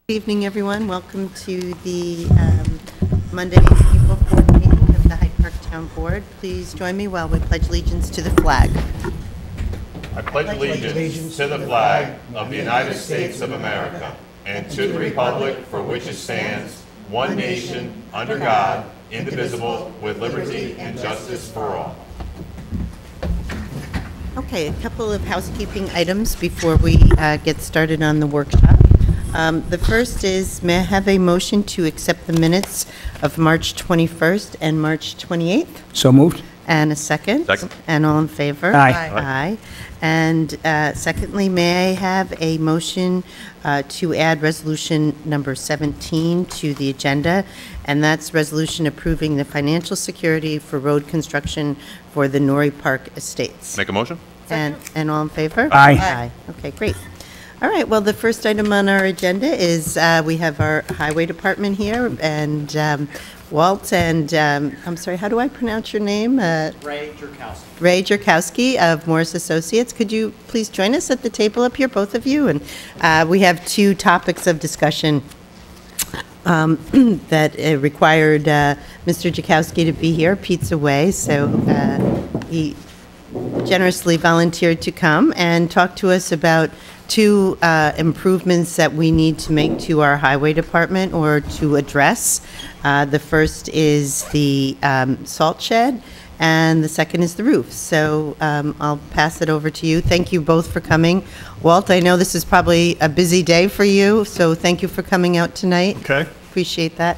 Good evening, everyone. Welcome to the Monday, April 4th meeting of the Hyde Park Town Board. Please join me while we pledge allegiance to the flag. I pledge allegiance to the flag of the United States of America and to the republic for which it stands, one nation, under God, indivisible, with liberty and justice for all. Okay, a couple of housekeeping items before we get started on the workshop. The first is, may I have a motion to accept the minutes of March 21st and March 28th? So moved. And a second? Second. And all in favor? Aye. Aye. And secondly, may I have a motion to add resolution number 17 to the agenda? And that's resolution approving the financial security for road construction for the Norrie Park Estates. Make a motion? And all in favor? Aye. Aye. Okay, great. All right, well, the first item on our agenda is we have our highway department here, and Walt, and I'm sorry, how do I pronounce your name? Ray Jerkowski. Ray Jerkowski of Morris Associates. Could you please join us at the table up here, both of you? And we have two topics of discussion that required Mr. Jerkowski to be here. Pete's away, so he generously volunteered to come and talk to us about two improvements that we need to make to our highway department or to address. The first is the salt shed, and the second is the roof. So I'll pass it over to you. Thank you both for coming. Walt, I know this is probably a busy day for you, so thank you for coming out tonight. Okay. Appreciate that.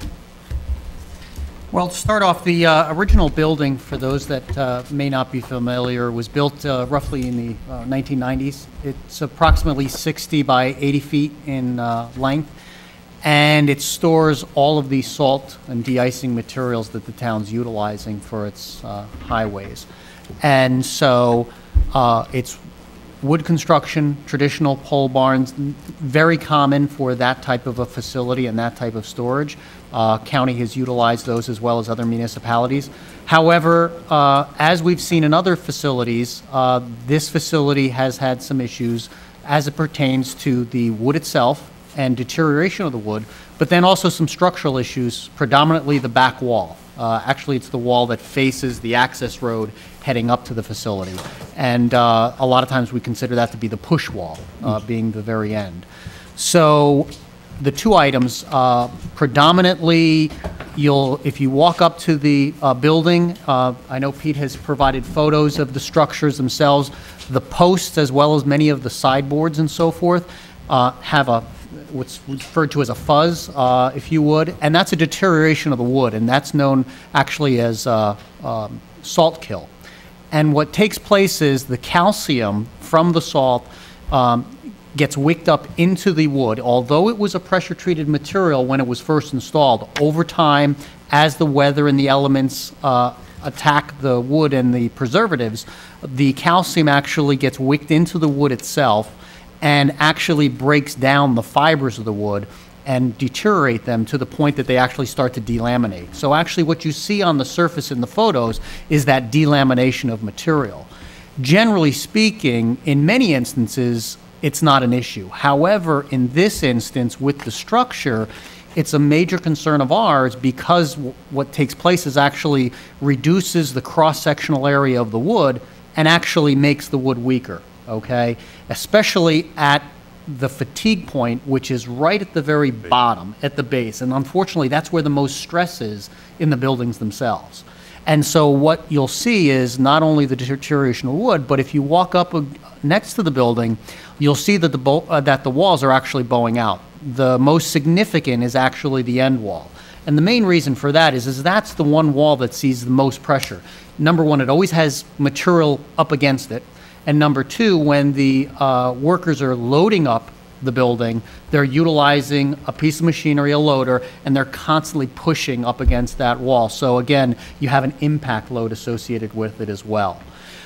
Well, to start off, the original building, for those that may not be familiar, was built roughly in the 1990s. It's approximately 60 by 80 feet in length, and it stores all of the salt and de-icing materials that the town's utilizing for its highways. And so it's wood construction, traditional pole barns, very common for that type of a facility and that type of storage. County has utilized those as well as other municipalities. However, as we've seen in other facilities, this facility has had some issues as it pertains to the wood itself and deterioration of the wood, but then also some structural issues, predominantly the back wall. Actually, it's the wall that faces the access road heading up to the facility. And a lot of times we consider that to be the push wall, being the very end. So the two items, predominantly, if you walk up to the building, I know Pete has provided photos of the structures themselves. The posts, as well as many of the sideboards and so forth, have what's referred to as a fuzz, if you would, and that's a deterioration of the wood, and that's known actually as salt kill. And what takes place is the calcium from the salt gets wicked up into the wood. Although it was a pressure-treated material when it was first installed, over time, as the weather and the elements attack the wood and the preservatives, the calcium actually gets wicked into the wood itself and actually breaks down the fibers of the wood and deteriorate them to the point that they actually start to delaminate. So actually what you see on the surface in the photos is that delamination of material. Generally speaking, in many instances, it's not an issue. However, in this instance, with the structure, it's a major concern of ours because what takes place is actually reduces the cross-sectional area of the wood and actually makes the wood weaker, okay? Especially at the fatigue point, which is right at the very bottom, at the base. And unfortunately, that's where the most stress is in the buildings themselves. And so what you'll see is not only the deterioration of wood, but if you walk up next to the building, you'll see that the walls are actually bowing out. The most significant is actually the end wall. And the main reason for that is that's the one wall that sees the most pressure. Number one, it always has material up against it. And number two, when the workers are loading up the building, they're utilizing a piece of machinery, a loader, and they're constantly pushing up against that wall. So again, you have an impact load associated with it as well.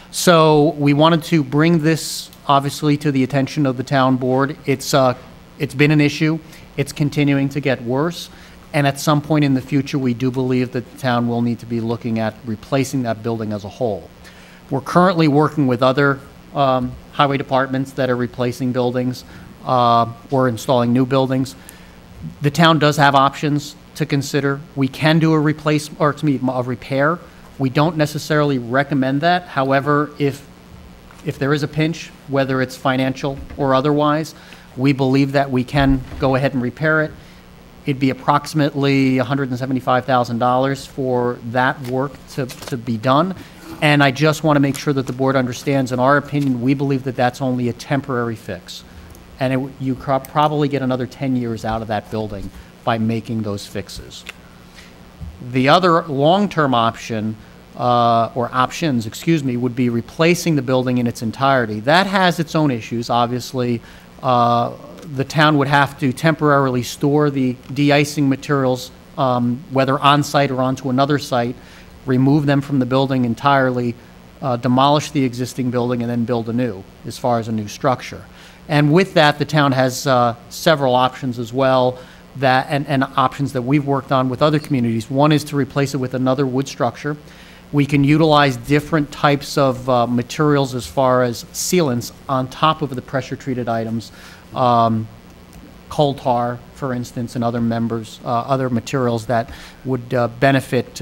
So we wanted to bring this obviously to the attention of the town board. It's been an issue. It's continuing to get worse. And at some point in the future, we do believe that the town will need to be looking at replacing that building as a whole. We're currently working with other highway departments that are replacing buildings or installing new buildings. The town does have options to consider. We can do a a repair. We don't necessarily recommend that. However, if there is a pinch, whether it's financial or otherwise, we believe that we can go ahead and repair it. It'd be approximately $175,000 for that work to be done. And I just want to make sure that the board understands, in our opinion, we believe that that's only a temporary fix. And you probably get another 10 years out of that building by making those fixes. The other long-term option, or options, excuse me, would be replacing the building in its entirety. That has its own issues. Obviously, the town would have to temporarily store the de-icing materials, whether on-site or onto another site, remove them from the building entirely, demolish the existing building, and then build anew, as far as a new structure. And with that, the town has several options as well, and options that we've worked on with other communities. One is to replace it with another wood structure. We can utilize different types of materials as far as sealants on top of the pressure-treated items, coal tar, for instance, and other materials that would benefit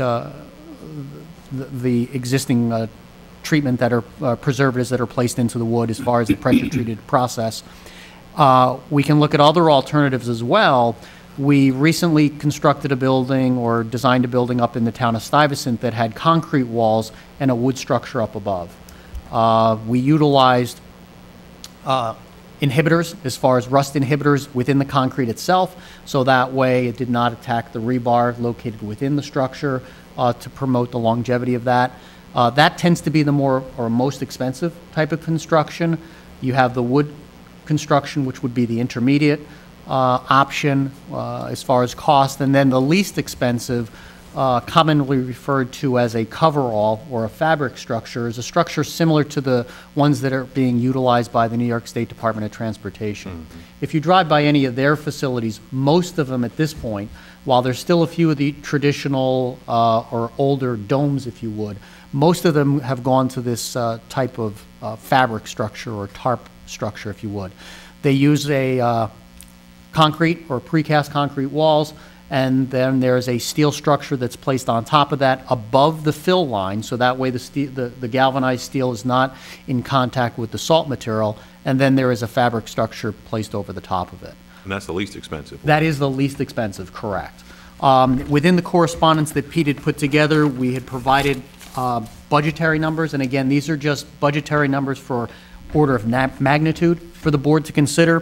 the existing treatment that are preservatives that are placed into the wood as far as the pressure-treated process. We can look at other alternatives as well. We recently constructed a building or designed a building up in the town of Stuyvesant that had concrete walls and a wood structure up above. We utilized inhibitors, as far as rust inhibitors within the concrete itself, so that way it did not attack the rebar located within the structure to promote the longevity of that. That tends to be the most expensive type of construction. You have the wood construction, which would be the intermediate option as far as cost, and then the least expensive, commonly referred to as a coverall or a fabric structure, is a structure similar to the ones that are being utilized by the New York State Department of Transportation. Mm-hmm. If you drive by any of their facilities, most of them at this point, while there's still a few of the traditional or older domes, if you would, most of them have gone to this type of fabric structure or tarp structure, if you would. They use a concrete or precast concrete walls, and then there's a steel structure that's placed on top of that above the fill line, so that way the galvanized steel is not in contact with the salt material, and then there is a fabric structure placed over the top of it. And that's the least expensive one. That is the least expensive, correct. Within the correspondence that Pete had put together, we had provided budgetary numbers, and again, these are just budgetary numbers for order of magnitude for the board to consider.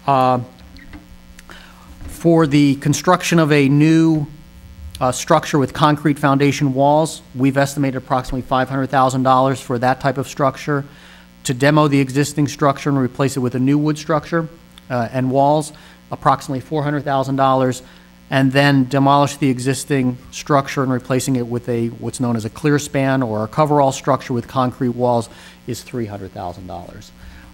For the construction of a new structure with concrete foundation walls, we've estimated approximately $500,000 for that type of structure. To demo the existing structure and replace it with a new wood structure and walls, approximately $400,000. And then demolish the existing structure and replacing it with what's known as a clear span or a coverall structure with concrete walls is $300,000.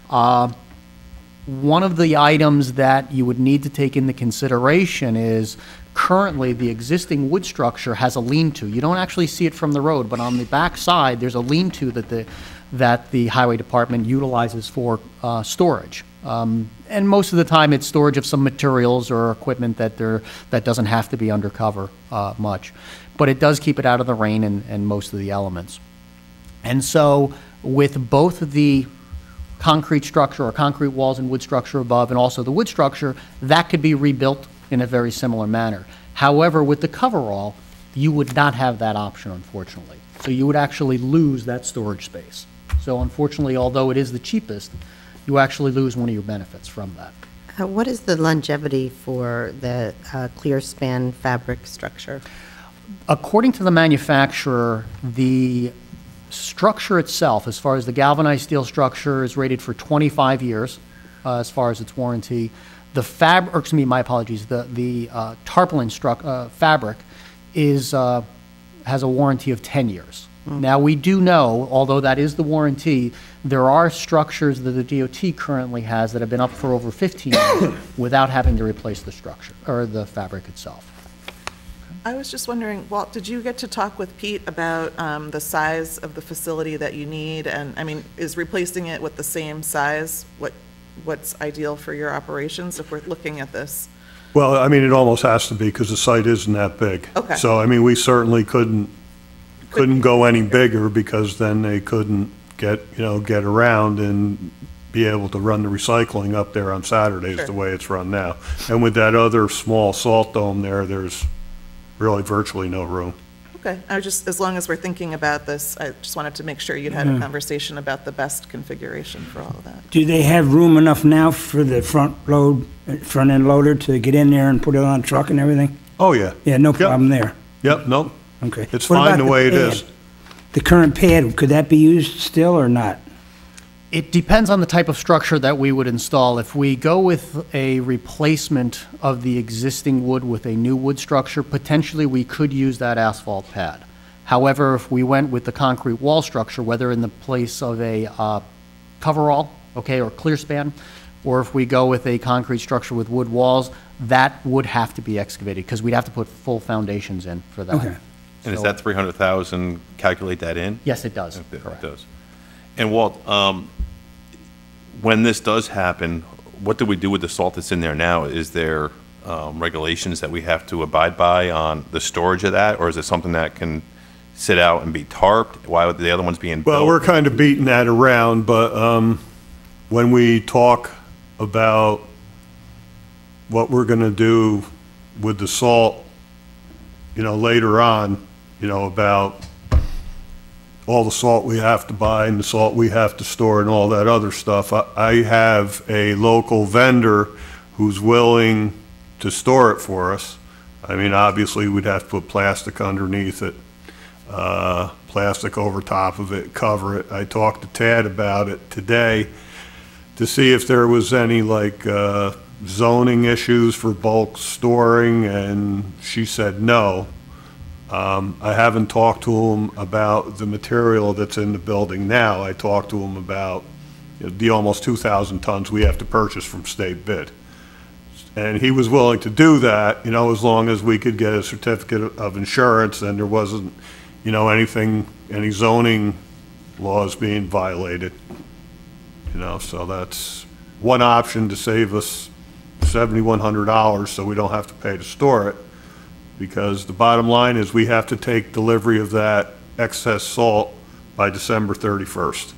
One of the items that you would need to take into consideration is currently the existing wood structure has a lean-to. You don't actually see it from the road, but on the back side there's a lean-to that the highway department utilizes for storage. And most of the time it's storage of some materials or equipment that doesn't have to be undercover much. But it does keep it out of the rain and most of the elements. And so with both the concrete structure or concrete walls and wood structure above and also the wood structure, that could be rebuilt in a very similar manner. However, with the coverall, you would not have that option, unfortunately. So you would actually lose that storage space. So unfortunately, although it is the cheapest, you actually lose one of your benefits from that. What is the longevity for the clear span fabric structure? According to the manufacturer, the structure itself, as far as the galvanized steel structure, is rated for 25 years as far as its warranty. The tarpaulin fabric has a warranty of 10 years. Mm. Now, we do know, although that is the warranty, there are structures that the DOT currently has that have been up for over 15 years without having to replace the structure or the fabric itself. I was just wondering, Walt, did you get to talk with Pete about the size of the facility that you need? And I mean, is replacing it with the same size what's ideal for your operations if we're looking at this Well, I mean, it almost has to be because the site isn't that big. Okay. So, I mean, we certainly couldn't go any bigger because then they couldn't get around and be able to run the recycling up there on Saturdays Sure. the way it's run now. And with that other small salt dome there, there's really virtually no room. Okay, I was just, as long as we're thinking about this, I just wanted to make sure you'd had a conversation about the best configuration for all of that. Do they have room enough now for the front-end loader to get in there and put it on a truck and everything? Oh, yeah. Yeah, no Yep. problem there. Yep, nope. Okay. It's What fine about the way it pad? is. The current pad, could that be used still or not? It depends on the type of structure that we would install. If we go with a replacement of the existing wood with a new wood structure, potentially we could use that asphalt pad. However, if we went with the concrete wall structure, whether in the place of a coverall, okay, or clear span, or if we go with a concrete structure with wood walls, that would have to be excavated because we'd have to put full foundations in for that. Okay. And is So- that 300,000, calculate that in? Yes, it does. It Correct. does. And Walt, when this does happen, what do we do with the salt that's in there now? Is there regulations that we have to abide by on the storage of that, or is it something that can sit out and be tarped? Why would the other ones being built? Well, we're kind of beating that around, but when we talk about what we're going to do with the salt, later on, about all the salt we have to buy and the salt we have to store and all that other stuff, I have a local vendor who's willing to store it for us. I mean, obviously, we'd have to put plastic underneath it, plastic over top of it, cover it. I talked to Tad about it today to see if there was any, zoning issues for bulk storing, and she said no. I haven't talked to him about the material that's in the building now. I talked to him about the almost 2,000 tons we have to purchase from state bid. And he was willing to do that, as long as we could get a certificate of insurance and there wasn't, any zoning laws being violated. So that's one option to save us $7,100 so we don't have to pay to store it. Because the bottom line is we have to take delivery of that excess salt by December 31st.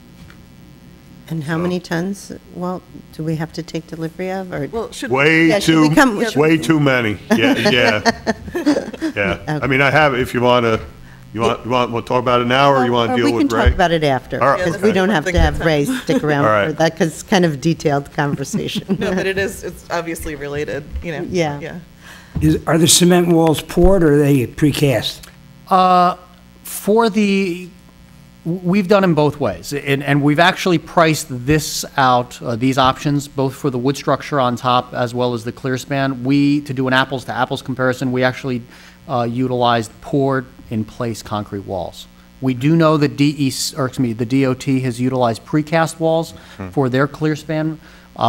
And how many tons, Walt, do we have to take delivery of, or? Well, should, Yeah, should we come- Way too many. Yeah. Yeah. I mean, I have, if you want to talk about it now, or you want to Or deal we with can Ray? talk about it after, All right, because okay. we don't have to have Ray stick around All right. for that, because it's kind of detailed conversation. no, but it's obviously related, Yeah. Yeah. Are the cement walls poured or are they precast? We've done them both ways, and we've actually priced this out, these options, both for the wood structure on top as well as the clear span. To do an apples-to-apples comparison, we actually utilized poured-in-place concrete walls. We do know that the DOT has utilized precast walls for their clear span.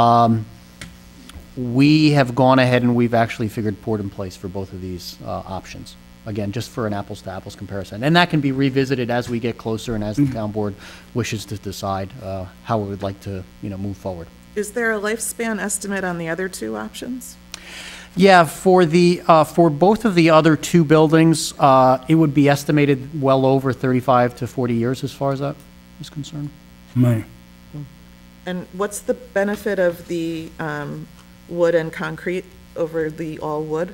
We have gone ahead and we've actually figured poured in place for both of these options. Again, just for an apples-to-apples comparison. And that can be revisited as we get closer and as the town board wishes to decide how we would like to, move forward. Is there a lifespan estimate on the other two options? Yeah, for both of the other two buildings, it would be estimated well over 35 to 40 years as far as that is concerned. Right. And what's the benefit of the wood and concrete over the all wood?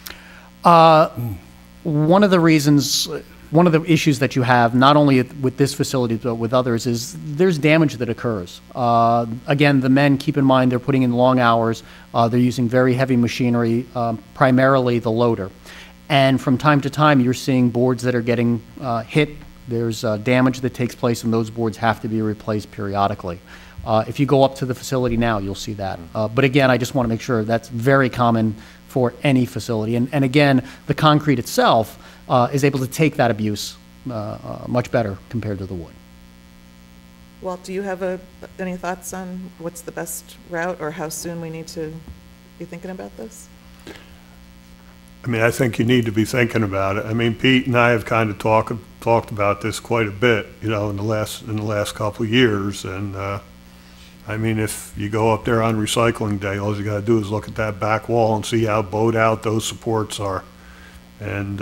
One of the issues that you have, not only with this facility, but with others, is there's damage that occurs. Again, the men, keep in mind, they're putting in long hours. They're using very heavy machinery, primarily the loader. And from time to time, you're seeing boards that are getting hit. There's damage that takes place, and those boards have to be replaced periodically. If you go up to the facility now, you'll see that. But again, I just want to make sure that's very common for any facility. And again, the concrete itself is able to take that abuse much better compared to the wood. Walt, do you have any thoughts on what's the best route or how soon we need to be thinking about this? I mean, I think you need to be thinking about it. I mean, Pete and I have kind of talked about this quite a bit, in the last couple of years, and I I mean, if you go up there on recycling day, all you gotta do is look at that back wall and see how bowed out those supports are. And,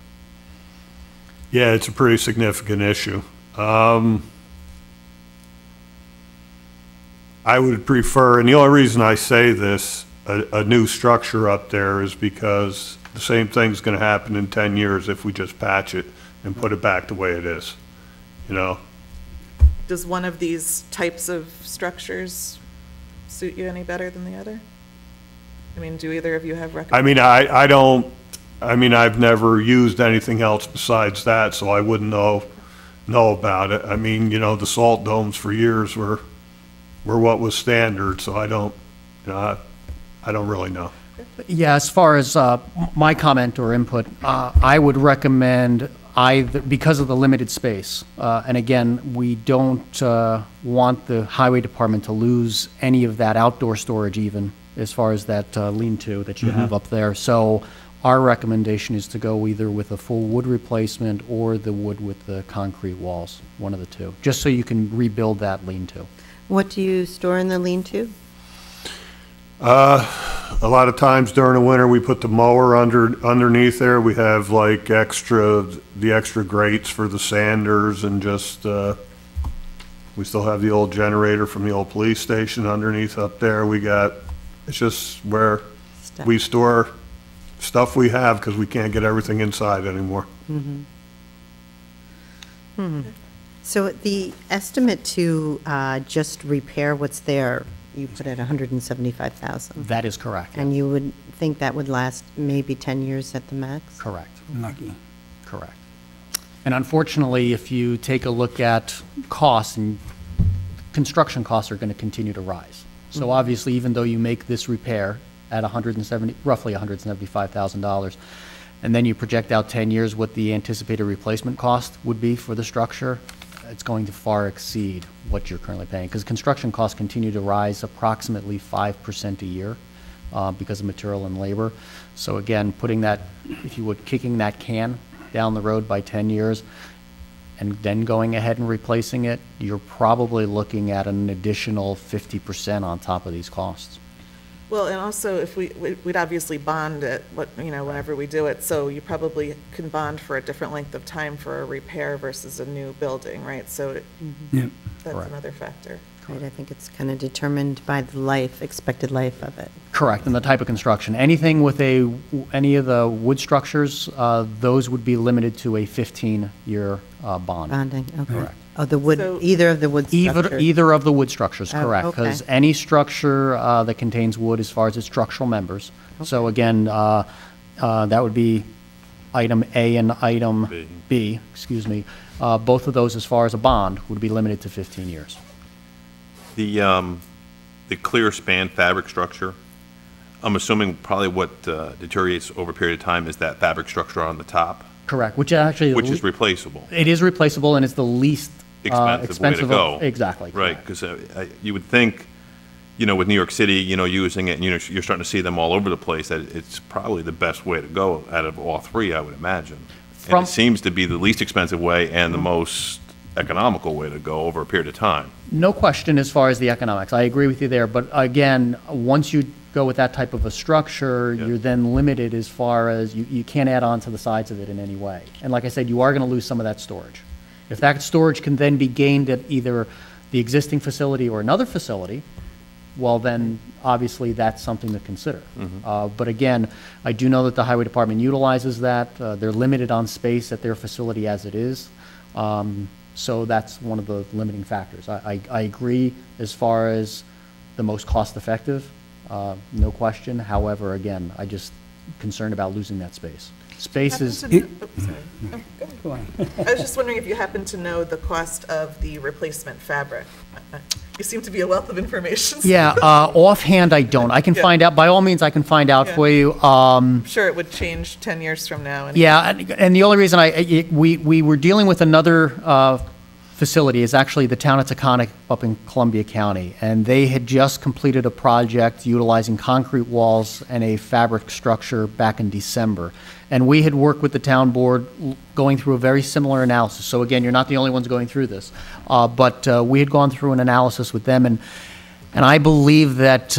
yeah, it's a pretty significant issue. I would prefer, and the only reason I say this, a new structure up there is because the same thing's gonna happen in 10 years if we just patch it and put it back the way it is, you know? Does one of these types of structures suit you any better than the other? I mean, do either of you have I recommendations? mean, I don't, I mean, I've never used anything else besides that, so I wouldn't know about it. I mean, you know, the salt domes for years were what was standard, so I don't, you know, I don't really know. Yeah, as far as my comment or input, I would recommend either, because of the limited space, and again, we don't want the highway department to lose any of that outdoor storage even, as far as that lean-to that you have up there. So our recommendation is to go either with a full wood replacement or the wood with the concrete walls, one of the two, just so you can rebuild that lean-to. What do you store in the lean-to? A lot of times during the winter, we put the mower underneath there. We have like the extra grates for the sanders and just, we still have the old generator from the old police station underneath up there. It's just where Stuff. we store stuff we have because we can't get everything inside anymore. So the estimate to just repair what's there, you put at 175,000. That is correct. And you would think that would last maybe 10 years at the max? Correct. Lucky. Correct. And unfortunately, if you take a look at costs, and construction costs are going to continue to rise. So obviously, even though you make this repair at roughly $175,000, and then you project out 10 years what the anticipated replacement cost would be for the structure, it's going to far exceed what you're currently paying, because construction costs continue to rise approximately 5% a year because of material and labor. So again, putting that, if you would, kicking that can down the road by 10 years and then going ahead and replacing it, you're probably looking at an additional 50% on top of these costs. Well, and also if we'd obviously bond it, whenever we do it, so you probably can bond for a different length of time for a repair versus a new building, right? So Yeah. that's Correct. another factor. Right, I think it's kind of determined by the expected life of it. Correct, and the type of construction. Anything with any of the wood structures, those would be limited to a 15-year bond. Bonding, okay. Correct. Oh, the wood, So- either of the wood structures? Either of the wood structures, Oh, correct. okay. Because any structure that contains wood as far as its structural members. So again, that would be item A and item B, excuse me. Both of those, as far as a bond, would be limited to 15 years. The clear span fabric structure, I'm assuming probably what deteriorates over a period of time is that fabric structure on the top, Correct, which actually. which is replaceable. It is replaceable, and it's the least Expensive way to expensive. go. Exactly. Right, correct. because you would think, with New York City, using it, and you're starting to see them all over the place, that it's probably the best way to go out of all three, I would imagine. And From- it seems to be the least expensive way and the most economical way to go over a period of time. No question as far as the economics. I agree with you there, but again, once you go with that type of a structure, Yeah. you're then limited as far as you can't add on to the sides of it in any way. And like I said, you are going to lose some of that storage. If that storage can then be gained at either the existing facility or another facility, well, then obviously that's something to consider. But again, I do know that the highway department utilizes that. They're limited on space at their facility as it is. So that's one of the limiting factors. I agree as far as the most cost-effective, no question. However, again, I just concerned about losing that space. Space is, Sorry. Oh, go ahead. I was just wondering if you happen to know the cost of the replacement fabric. You seem to be a wealth of information. so yeah, offhand, I don't. I can Yeah. find out, by all means, I can find out Yeah. for you. I'm sure it would change 10 years from now. Yeah, and the only reason we were dealing with another facility is actually the town of Taconic up in Columbia County, and they had just completed a project utilizing concrete walls and a fabric structure back in December. And we had worked with the town board going through a very similar analysis. So again, you're not the only ones going through this, but we had gone through an analysis with them, and And I believe that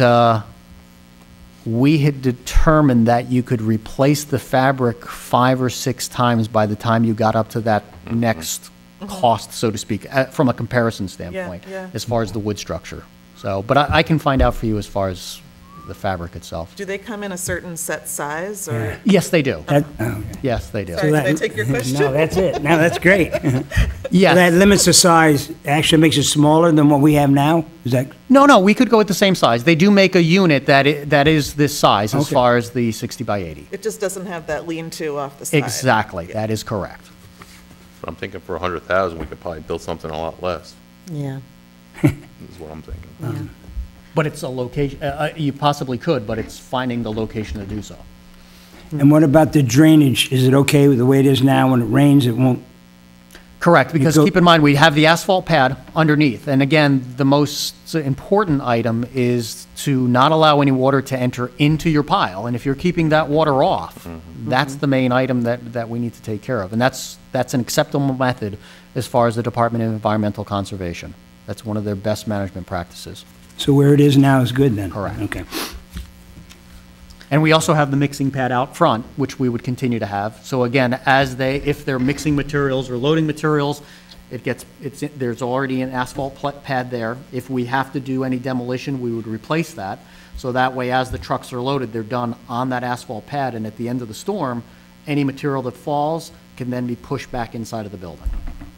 we had determined that you could replace the fabric 5 or 6 times by the time you got up to that next cost, so to speak, from a comparison standpoint, yeah. as far as the wood structure. So, but I can find out for you as far as the fabric itself. Do they come in a certain set size, or? Yes, they do. That, oh, okay. Yes, they do. Sorry, that- did I take your question? No, that's it. No, that's great. Yes. That limits the size, actually makes it smaller than what we have now? Is that, No, we could go with the same size. They do make a unit that is this size as Okay. far as the 60 by 80. It just doesn't have that lean-to off the side. Exactly, that is correct. But I'm thinking for 100,000, we could probably build something a lot less, Yeah. is what I'm thinking. But it's a location, you possibly could, but it's finding the location to do so. and what about the drainage? Is it okay with the way it is now? When it rains, it won't, Correct, because go- keep in mind, we have the asphalt pad underneath. And again, the most important item is to not allow any water to enter into your pile. And if you're keeping that water off, that's the main item that we need to take care of. And that's an acceptable method as far as the Department of Environmental Conservation. That's one of their best management practices. so where it is now is good then? Correct. Okay. And we also have the mixing pad out front, which we would continue to have. So again, if they're mixing materials or loading materials, there's already an asphalt pad there. If we have to do any demolition, we would replace that. So that way, as the trucks are loaded, they're done on that asphalt pad, and at the end of the storm, any material that falls can then be pushed back inside of the building.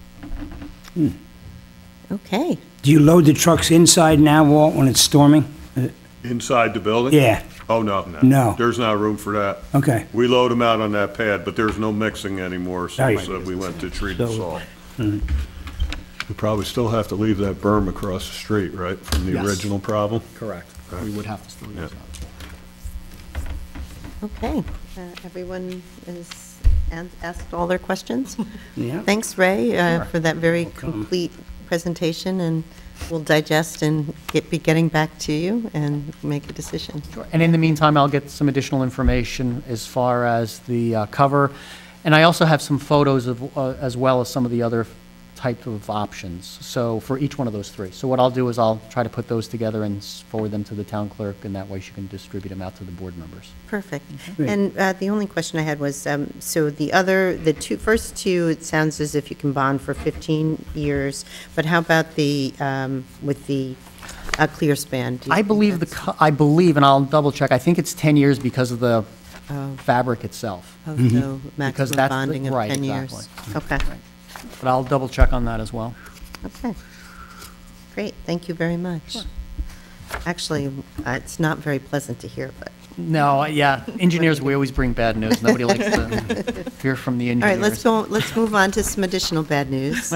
Okay. Do you load the trucks inside now, Walt, when it's storming? Inside the building? Yeah, Oh, no. No. There's not room for that. okay. We load them out on that pad, but there's no mixing anymore Right. since we went to treated So- salt. We probably still have to leave that berm across the street, right, from the Yes. original problem? Correct. We would have to still use that. Okay. Everyone has asked all their questions? Yeah. Thanks, Ray, for that very complete presentation, and we'll digest and be getting back to you and make a decision. And in the meantime, I'll get some additional information as far as the cover. And I also have some photos of, as well as some of the other type of options, so for each one of those 3. So what I'll do is I'll try to put those together and forward them to the town clerk, and that way she can distribute them out to the board members. Perfect. Great. And the only question I had was, so the first two, it sounds as if you can bond for 15 years, but how about with the clear span? Do you I think believe that's- I believe, and I'll double check, I think it's 10 years because of the Oh. fabric itself. Oh, so Because maximum that's bonding of right, 10 years. Okay, But I'll double check on that as well. okay. Great, thank you very much. Actually, it's not very pleasant to hear, but, No, yeah, engineers, we always bring bad news. Nobody likes to hear from the all engineers. right, let's move on to some additional bad news.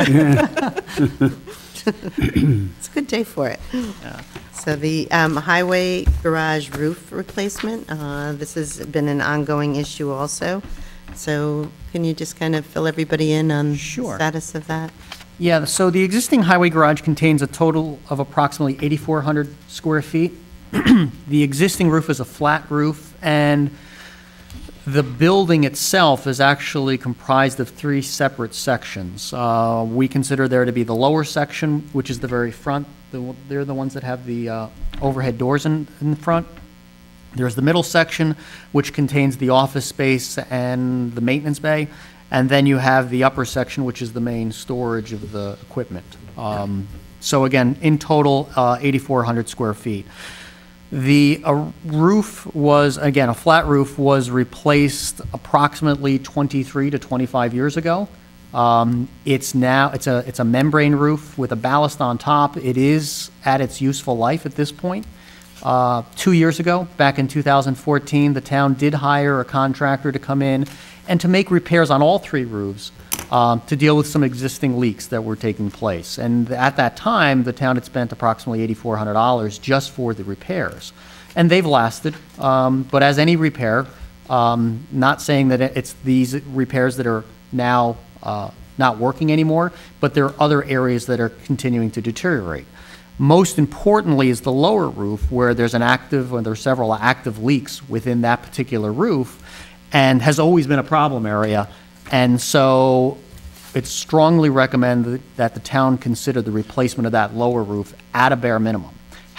It's a good day for it. So the highway garage roof replacement, this has been an ongoing issue also. So can you just kind of fill everybody in on the Sure. status of that? Yeah, so the existing highway garage contains a total of approximately 8,400 square feet. The existing roof is a flat roof, and the building itself is actually comprised of 3 separate sections. We consider there to be the lower section, which is the very front. They're the ones that have the overhead doors in the front. There's the middle section, which contains the office space and the maintenance bay. And then you have the upper section, which is the main storage of the equipment. So again, in total, 8,400 square feet. The roof was, again, a flat roof was replaced approximately 23 to 25 years ago. It's a membrane roof with a ballast on top. It is at its useful life at this point. 2 years ago, back in 2014, the town did hire a contractor to come in and to make repairs on all 3 roofs to deal with some existing leaks that were taking place. And at that time, the town had spent approximately $8,400 just for the repairs. And they've lasted, but as any repair, not saying that it's these repairs that are now not working anymore, but there are other areas that are continuing to deteriorate. Most importantly is the lower roof, where there's several active leaks within that particular roof, and has always been a problem area. And so it's strongly recommended that the town consider the replacement of that lower roof at a bare minimum.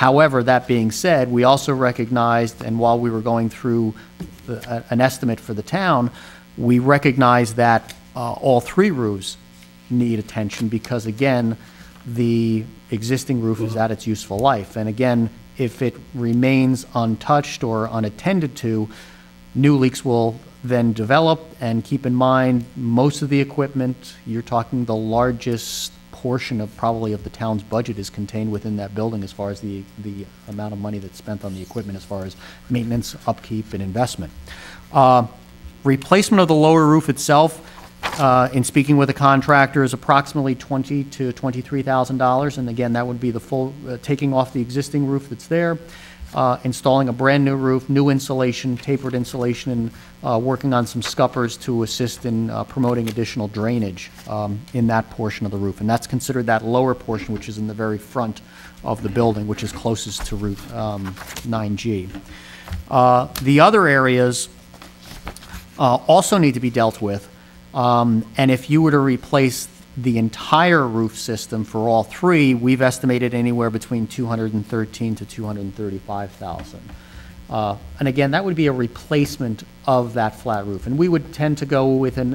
However, that being said, we also recognized, and while we were going through an estimate for the town, we recognized that all 3 roofs need attention because, again, the existing roof is at its useful life. And again, if it remains untouched or unattended to, new leaks will then develop. And keep in mind, most of the equipment, you're talking the largest portion of probably of the town's budget is contained within that building as far as the amount of money that's spent on the equipment as far as maintenance, upkeep, and investment. Replacement of the lower roof itself, in speaking with the contractor, is approximately $20,000 to $23,000. And again, that would be the full, taking off the existing roof that's there, installing a brand-new roof, new insulation, tapered insulation, and working on some scuppers to assist in promoting additional drainage in that portion of the roof. And that's considered that lower portion, which is in the very front of the building, which is closest to Route 9G. The other areas also need to be dealt with. And if you were to replace the entire roof system for all 3, we've estimated anywhere between $213,000 to $235,000. And again, that would be a replacement of that flat roof. And we would tend to go with an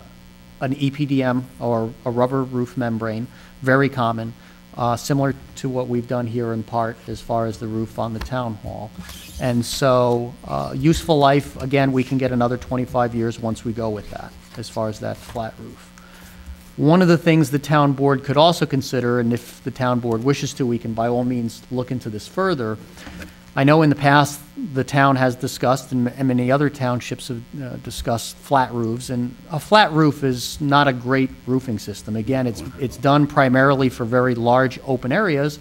EPDM or a rubber roof membrane, very common, similar to what we've done here in part as far as the roof on the town hall. And so useful life, again, we can get another 25 years once we go with that, as far as that flat roof. One of the things the town board could also consider, and if the town board wishes to, we can by all means look into this further. I know in the past the town has discussed, and many other townships have discussed flat roofs, and a flat roof is not a great roofing system. Again, it's done primarily for very large open areas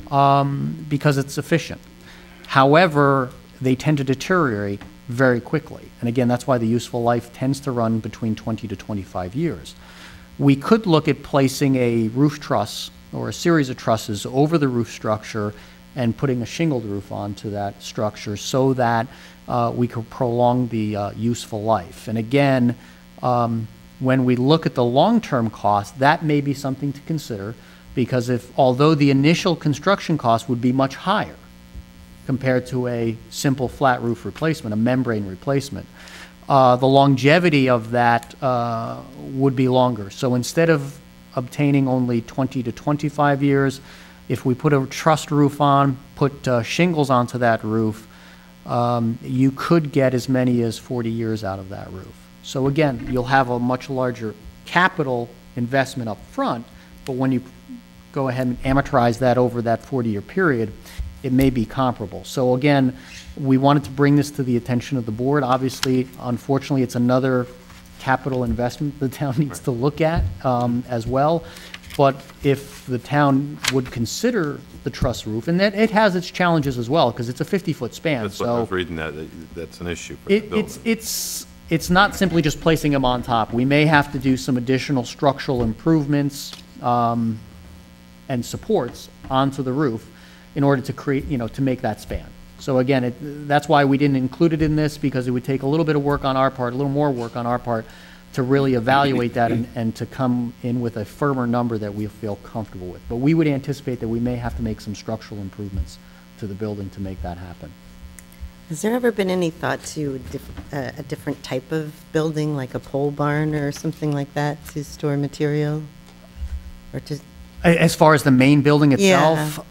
because it's efficient. However, they tend to deteriorate very quickly. And again, that's why the useful life tends to run between 20 to 25 years. We could look at placing a roof truss or a series of trusses over the roof structure and putting a shingled roof onto that structure so that we could prolong the useful life. And again, when we look at the long-term cost, that may be something to consider because although the initial construction cost would be much higher compared to a simple flat roof replacement, a membrane replacement, the longevity of that would be longer. So instead of obtaining only 20 to 25 years, if we put a trussed roof on, put shingles onto that roof, you could get as many as 40 years out of that roof. So again, you'll have a much larger capital investment up front, but when you go ahead and amortize that over that 40-year period, it may be comparable. So again, we wanted to bring this to the attention of the board. Obviously, unfortunately, it's another capital investment the town needs to look at as well. But if the town would consider the truss roof, and that it has its challenges as well, because it's a 50-foot span. That's so what I was reading, that's an issue for the building. It's not simply just placing them on top. We may have to do some additional structural improvements and supports onto the roof in order to create, to make that span. So again, that's why we didn't include it in this, because it would take a little bit of work on our part, a little more work on our part, to really evaluate that and to come in with a firmer number that we feel comfortable with. But we would anticipate that we may have to make some structural improvements to the building to make that happen. Has there ever been any thought to a different type of building, like a pole barn or something like that, to store material? Or to... As far as the main building itself?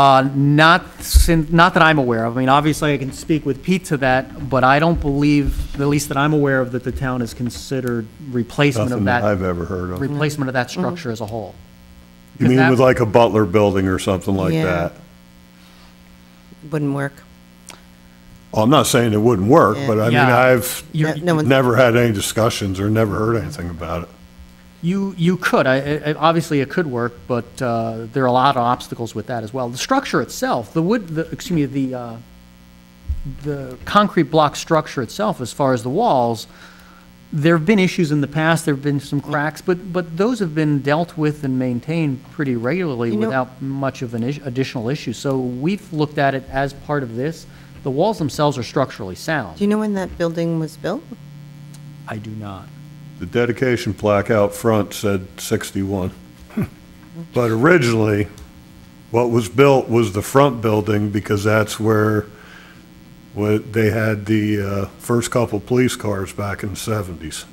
Not that I'm aware of. I mean, obviously I can speak with Pete to that, but I don't believe, at least that I'm aware of, that the town has considered replacement Nothing of that. I've ever heard of. Replacement of that structure as a whole. You mean that- with like a Butler building or something like Yeah. that? Wouldn't work. Well, I'm not saying it wouldn't work, Yeah. but I mean, Yeah. I've No one's- never had any discussions or never heard anything about it. You could, obviously it could work, but there are a lot of obstacles with that as well. The structure itself, the concrete block structure itself, as far as the walls, there have been issues in the past, there have been some cracks, but those have been dealt with and maintained pretty regularly without much of an additional issue. So we've looked at it as part of this. The walls themselves are structurally sound. Do you know when that building was built? I do not. The dedication plaque out front said 61. But originally, what was built was the front building, because that's where they had the first couple police cars back in the 70s.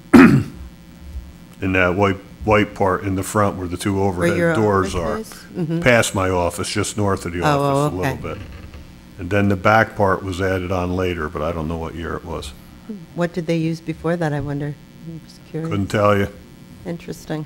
In that white part in the front where the two Where overhead your doors office are. is? Past my office, just north of the Oh, office a okay. little bit. And then the back part was added on later, but I don't know what year it was. What did they use before that, I wonder? I'm just curious. Couldn't tell you. Interesting.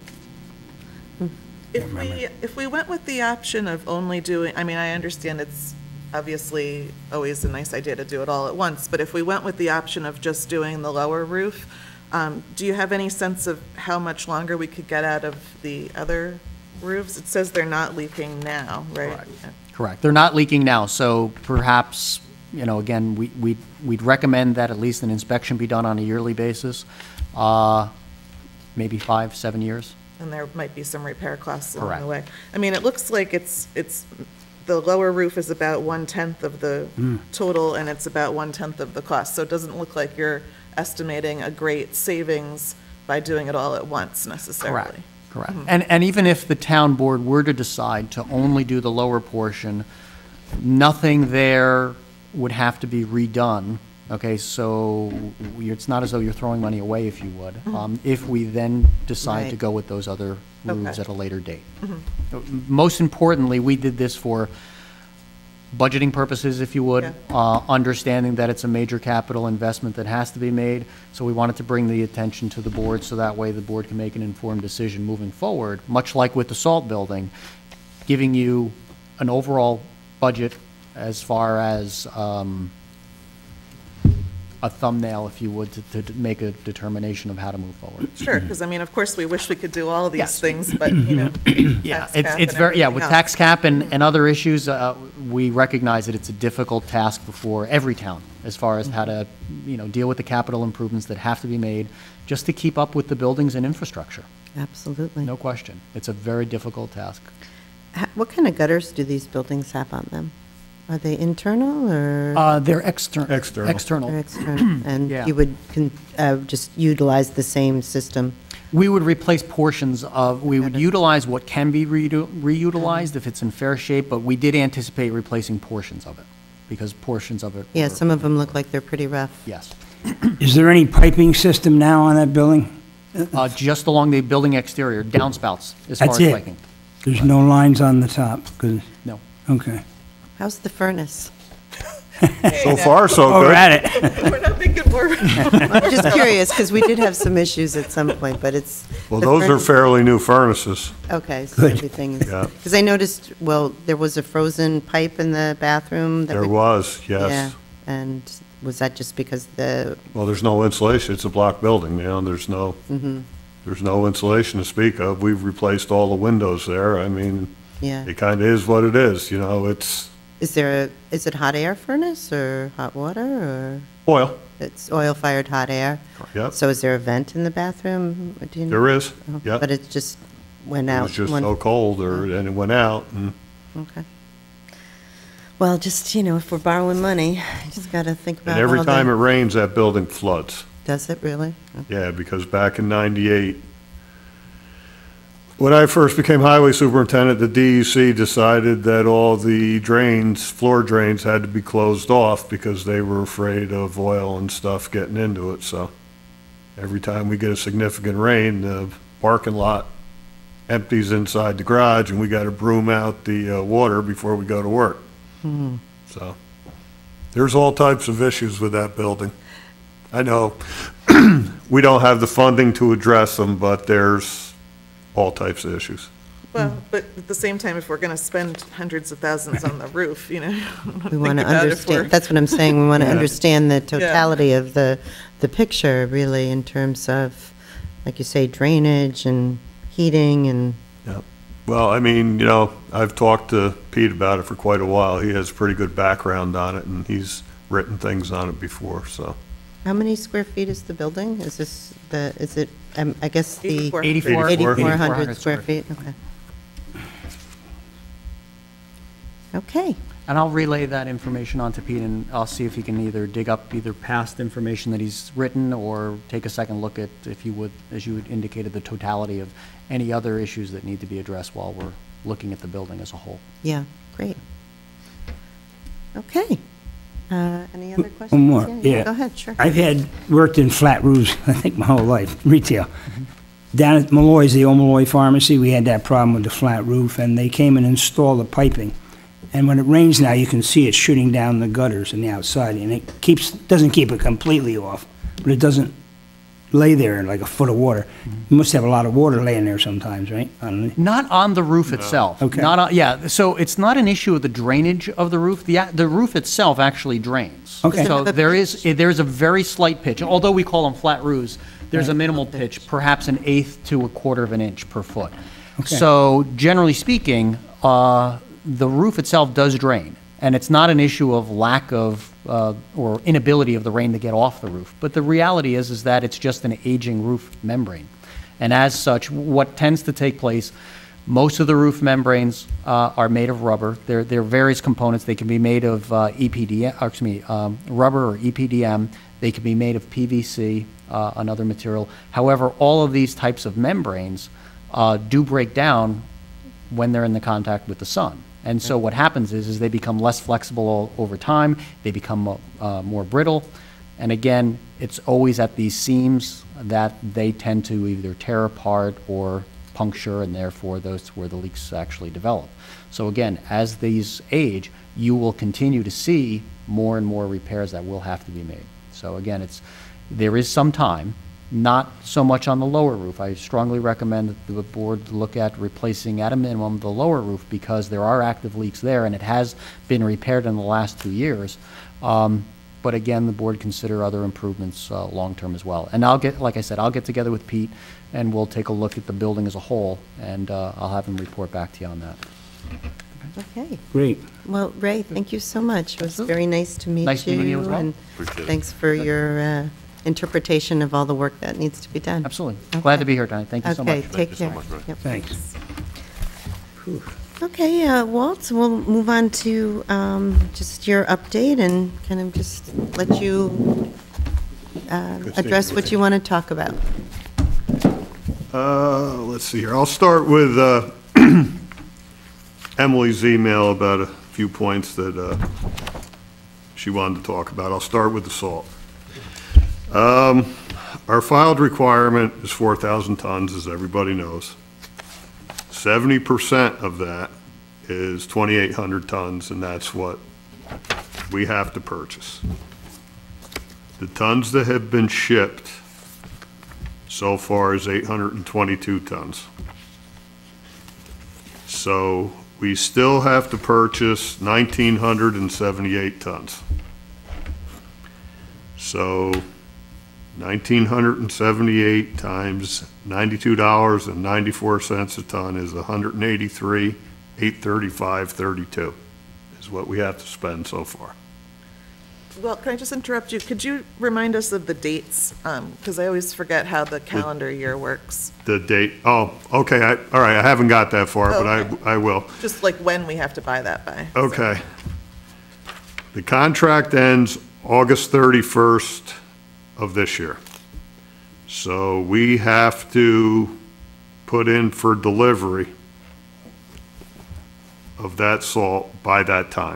If we went with the option of only doing, I mean, I understand it's obviously always a nice idea to do it all at once, but if we went with the option of just doing the lower roof, do you have any sense of how much longer we could get out of the other roofs? It says they're not leaking now, right? Correct. They're not leaking now, so perhaps, you know, again, we'd recommend that at least an inspection be done on a yearly basis, maybe 5, 7 years. And there might be some repair costs along Correct. the way. I mean, it looks like it's, the lower roof is about 1/10 of the total, and it's about 1/10 of the cost. So it doesn't look like you're estimating a great savings by doing it all at once necessarily. Correct. And even if the town board were to decide to only do the lower portion, nothing there would have to be redone, okay? So it's not as though you're throwing money away, if you would, if we then decide to Right. go with those other roofs Okay. at a later date. Most importantly, we did this for budgeting purposes, if you would, understanding that it's a major capital investment that has to be made. So we wanted to bring the attention to the board, so that way the board can make an informed decision moving forward, much like with the salt building, giving you an overall budget as far as a thumbnail, if you would, to make a determination of how to move forward. Sure, because I mean, of course, we wish we could do all of these Yes. things, but, you know. Yeah, tax cap it's and very, yeah, everything with else. tax cap and other issues, we recognize that it's a difficult task before every town, as far as how to, you know, deal with the capital improvements that have to be made, just to keep up with the buildings and infrastructure, Absolutely. no question. It's a very difficult task. What kind of gutters do these buildings have on them? Are they internal or They're external. External. or External. external? And Yeah. you would just utilize the same system? We would replace portions of, we would utilize what can be reutilized if it's in fair shape, but we did anticipate replacing portions of it, because portions of it Yeah, were- some of them look like they're pretty rough. Yes. Is there any piping system now on that building? Just along the building exterior, downspouts, as far as That's it? lighting. There's no lines on the top? 'Cause- No. Okay. How's the furnace? So far, so Oh, we're good. at it. We're not thinking more. I'm just curious, because we did have some issues at some point, but it's. Well, the those are furnace- fairly new furnaces. Okay, so Good. everything is, Yeah. because I noticed, well, there was a frozen pipe in the bathroom. that There we- was, Yeah, yes. and was that just because Well, there's no insulation. It's a block building, you know, there's no insulation to speak of. We've replaced all the windows there. I mean, yeah. it kind of is what it is, you know, it's Is it hot air furnace or hot water, or oil. it's oil-fired hot air? Yep, So is there a vent in the bathroom? Do you know? there is, Oh, yep. But it just went It out? was just one- so cold, and it went out, and Okay. Well, just, if we're borrowing money, you just got to think about and every all the- time it rains, that building floods. Does it really? Yeah, because back in '98, when I first became highway superintendent, the DEC decided that all the drains, floor drains, had to be closed off because they were afraid of oil and stuff getting into it, so every time we get a significant rain, the parking lot empties inside the garage, and we got to broom out the water before we go to work. So, there's all types of issues with that building. I know, we don't have the funding to address them, but there's all types of issues. Well, but at the same time, if we're going to spend hundreds of thousands on the roof, We think want to about if we're- understand, that's what I'm saying, we want to Yeah. understand the totality of the picture, really, in terms of, like you say, drainage and heating and, Well, I mean, you know, I've talked to Pete about it for quite a while. He has a pretty good background on it, and he's written things on it before, so. how many square feet is the building? Is this is it, I guess the 8,400. 8,400 square feet? Okay. Okay, And I'll relay that information on to Pete, and I'll see if he can either dig up either past information that he's written or take a second look at, if you would, as you indicated, the totality of any other issues that need to be addressed while we're looking at the building as a whole. yeah, great. Okay. Any other questions? One more, yeah. Go ahead, sure. I've worked in flat roofs, I think, my whole life, retail. Down at Malloy's, the old Malloy Pharmacy, we had that problem with the flat roof, and they came and installed the piping. And when it rains now, you can see it shooting down the gutters and the outside, and it doesn't keep it completely off, but it doesn't lay there in like a foot of water. You must have a lot of water laying there sometimes, right? Not on the roof itself. Okay. Not on, yeah, so it's not an issue of the drainage of the roof. The roof itself actually drains. Okay. So there's a very slight pitch. Although we call them flat roofs, there's a minimal pitch, perhaps an eighth to a quarter of an inch per foot. Okay. So generally speaking, the roof itself does drain. And it's not an issue of lack of or inability of the rain to get off the roof. But the reality is that it's just an aging roof membrane. And as such, what tends to take place, most of the roof membranes are made of rubber. There are various components. They can be made of rubber or EPDM. They can be made of PVC, another material. However, all of these types of membranes do break down when they're in the contact with the sun. And so what happens is they become less flexible over time, they become more brittle, and again, it's always at these seams that they tend to either tear apart or puncture, and therefore those where the leaks actually develop. So again, as these age, you will continue to see more and more repairs that will have to be made. So again, there is some time, not so much on the lower roof. I strongly recommend that the board look at replacing at a minimum the lower roof, because there are active leaks there and it has been repaired in the last 2 years. But again, the board consider other improvements long-term as well. And like I said, I'll get together with Pete and we'll take a look at the building as a whole, and I'll have him report back to you on that. Okay. Great. Well, Ray, thank you so much. It was very nice to meet you. Nice meeting you as well. And Appreciate it. thanks for your interpretation of all the work that needs to be done. Absolutely. Okay. Glad to be here tonight. Thank you so much. Okay, take you so care. much, Ray. Yep. Thanks. Okay, Walt, we'll move on to just your update and kind of just let you address what you want to talk about. Let's see here. I'll start with Emily's email about a few points that she wanted to talk about. I'll start with the salt. Our filed requirement is 4,000 tons, as everybody knows. 70% of that is 2,800 tons, and that's what we have to purchase. The tons that have been shipped so far is 822 tons. So we still have to purchase 1,978 tons. So 1,978 times $92.94 a ton is 183,835.32 is what we have to spend so far. Well, can I just interrupt you? Could you remind us of the dates? Because I always forget how the calendar year works. The date, oh, okay, all right, I haven't got that far, but Okay. I will. Just like when we have to buy that by. Okay. The contract ends August 31st of this year. So we have to put in for delivery of that salt by that time.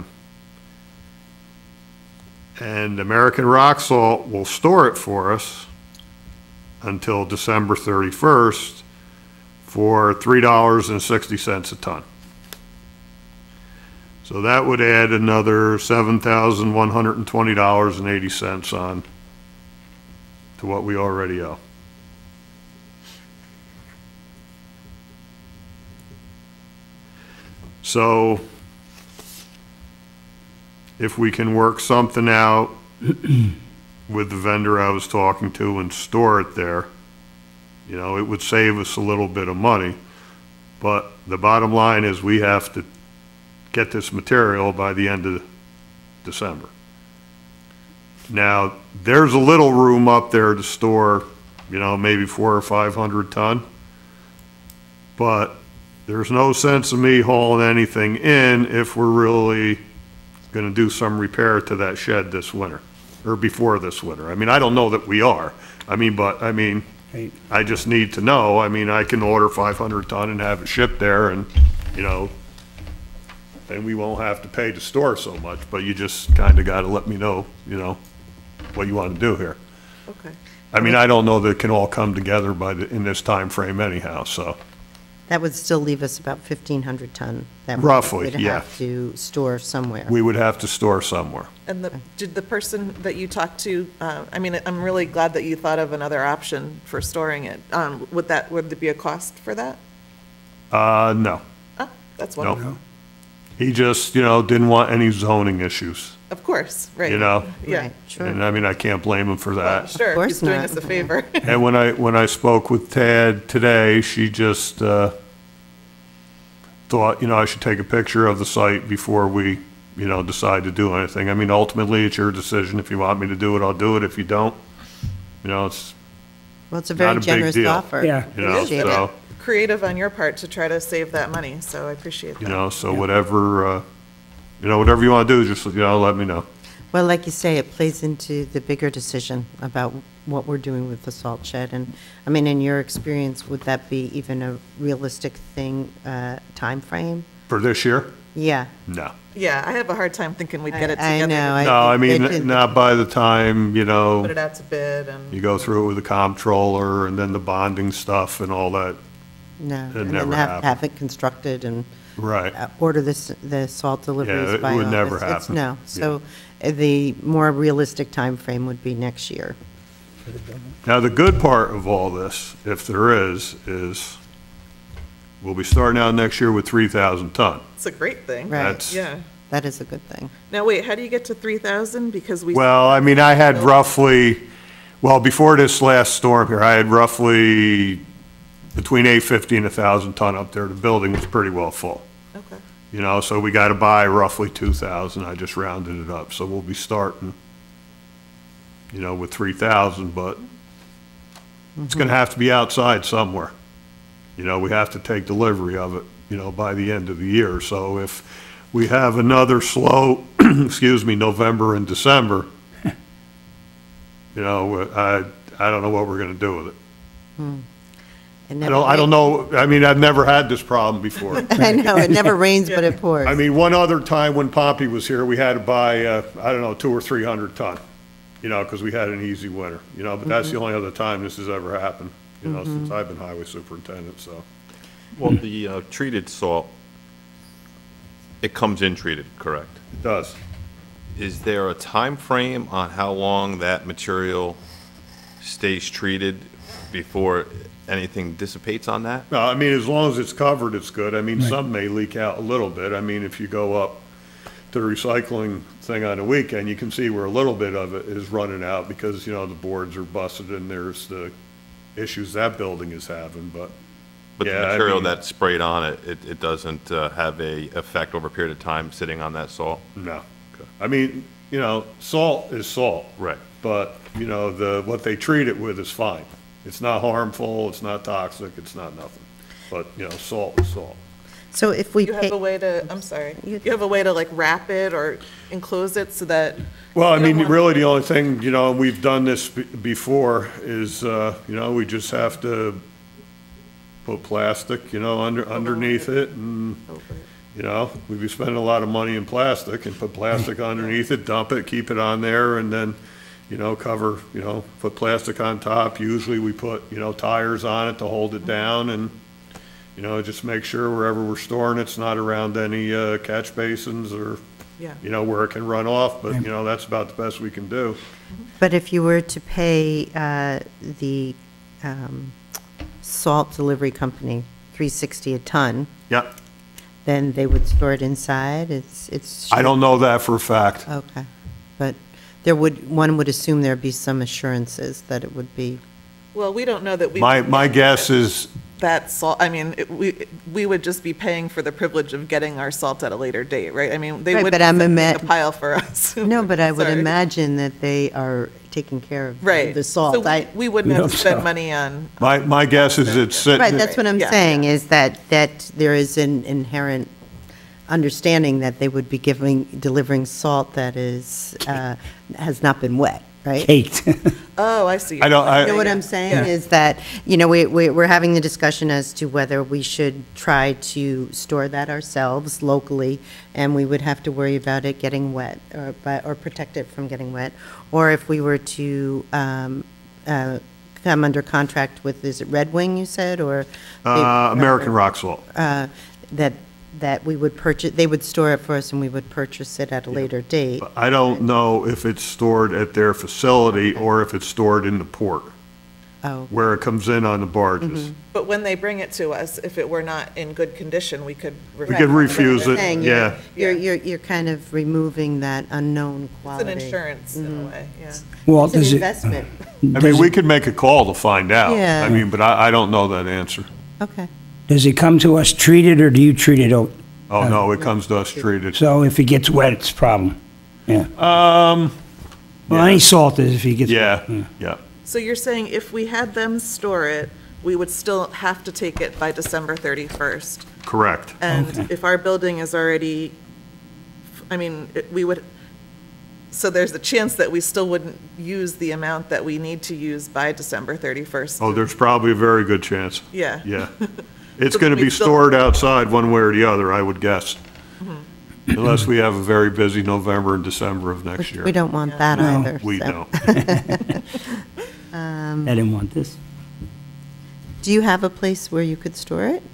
And American Rock Salt will store it for us until December 31st for $3.60 a ton. So that would add another $7,120.80 on to what we already owe. So if we can work something out with the vendor I was talking to and store it there, you know, it would save us a little bit of money. But the bottom line is we have to get this material by the end of December. Now, there's a little room up there to store, you know, maybe 400 or 500 ton. But there's no sense of me hauling anything in if we're really gonna do some repair to that shed this winter, or before this winter. I mean, I don't know that we are. Right. I just need to know. I mean, I can order 500 ton and have it shipped there and, then we won't have to pay to store so much, but you just kinda gotta let me know, what you wanna do here. Okay. I mean, I don't know that it can all come together in this time frame anyhow, so. That would still leave us about 1,500 ton. That we Roughly, would yeah. have to store somewhere. We would have to store somewhere. And did the person that you talked to, I'm really glad that you thought of another option for storing it. Would there be a cost for that? No. Oh, that's wonderful. He just, didn't want any zoning issues, Of course, right. Yeah. Right, sure. And I mean, I can't blame him for Well, that. sure, course he's doing not. us a favor. And when I spoke with Tad today, she just, thought, I should take a picture of the site before we, decide to do anything. I mean, ultimately, it's your decision. If you want me to do it, I'll do it. If you don't, it's, Well, it's a Not very a big generous deal. offer. Yeah. Appreciate it. so, Creative on your part to try to save that money, so I appreciate that. so whatever, whatever you want to do, just, let me know. Well, like you say, it plays into the bigger decision about what we're doing with the salt shed. And, I mean, in your experience, would that be even a realistic thing, timeframe? For this year? Yeah. No. Yeah, I have a hard time thinking we'd get it I together. know. No, I it mean, did- not by the time, Put it out to bid and, you go through it with the comptroller and then the bonding stuff and all that. No. It And never then happened. have it constructed and Right. order the salt deliveries it by would never August. It's- happen. No. So the more realistic timeframe would be next year. Now, the good part of all this, if there is we'll be starting out next year with 3,000 ton. it's a great thing. Right. That's, Yeah. That is a good thing. Now, wait, how do you get to 3,000? Because we. well, I mean, I had roughly, before this last storm here, I had roughly between 850 and 1,000 ton up there. The building was pretty well full. Okay. So we got to buy roughly 2,000. I just rounded it up. So we'll be starting, with 3,000, but it's going to have to be outside somewhere. We have to take delivery of it, by the end of the year. So if we have another slow, November and December, I don't know what we're going to do with it. I don't know. I mean, I've never had this problem before. I know, it never rains, but it pours. I mean, one other time when Poppy was here, we had to buy, 200 or 300 ton, because we had an easy winter, but that's the only other time this has ever happened, since I've been highway superintendent, so. Well, the treated salt, it comes in treated, correct? It does. Is there a time frame on how long that material stays treated before anything dissipates on that? No, I mean, as long as it's covered, it's good. I mean, some may leak out a little bit. I mean, if you go up to the recycling thing on the weekend, you can see where a little bit of it is running out because, the boards are busted and there's the issues that building is having, but. But the Yeah, I material mean- that's sprayed on it, it doesn't have a effect over a period of time sitting on that salt? No. I mean, salt is salt. Right. But, what they treat it with is fine. It's not harmful, it's not toxic, it's not nothing. But, salt is salt. So if we You have pay, a way to, I'm sorry, You- you have a way to like wrap it or enclose it so that. Well, I you don't mean, want- really, the only thing, we've done this before is, we just have to put plastic, underneath it and, Over it. we'd be spending a lot of money in plastic and put plastic underneath it, dump it, keep it on there, and then, cover, put plastic on top. Usually we put, tires on it to hold it down and, just make sure wherever we're storing it's not around any catch basins or, Yeah. where it can run off, but, that's about the best we can do. but if you were to pay the salt delivery company $360 a ton, Yeah, then they would store it inside? It's. I don't know that for a fact. Okay, but one would assume there'd be some assurances that it would be, Well, we don't know that we. My guess is that salt, I mean, we would just be paying for the privilege of getting our salt at a later date, right? I mean, they Right, wouldn't but I'm make a pile for us. No, but I would Sorry. imagine that they are taking care of Right. the salt. So we wouldn't have hope to spend so. money on, My guess is it's sitting. Right, that's what I'm Yeah. saying, is that there is an inherent understanding that they would be delivering salt that is, has not been wet, right? Caked. oh, I see. I don't, You know what I'm saying, Yeah. is that, we're having the discussion as to whether we should try to store that ourselves locally, and we would have to worry about it getting wet, or protect it from getting wet, or if we were to come under contract with, is it Red Wing, you said, or? American rock salt. That we would purchase, they would store it for us and we would purchase it at a later date. I don't know if it's stored at their facility or if it's stored in the port, Oh, where it comes in on the barges. But when they bring it to us, if it were not in good condition, we could. We could refuse it, saying, yeah. you're kind of removing that unknown It's quality. an insurance in a way, yeah. Walt, It's an does it, investment. I mean, we could make a call to find out. Yeah. I mean, but I don't know that answer. Okay. does it come to us treated, or do you treat it? Oh, no, it comes to us treated. So if it gets wet, it's a problem? Yeah. Well, any salt is if it gets. Yeah, yeah. So you're saying if we had them store it, we would still have to take it by December 31st? Correct. And Okay. if our building is already, I mean, we would, so there's a chance that we still wouldn't use the amount that we need to use by December 31st? Oh, there's probably a very good chance. Yeah. Yeah. It's So going to we be still- stored outside one way or the other, I would guess. Unless we have a very busy November and December of next year. We don't want Yeah. that No, either. We so. don't. I didn't want this. Do you have a place where you could store it?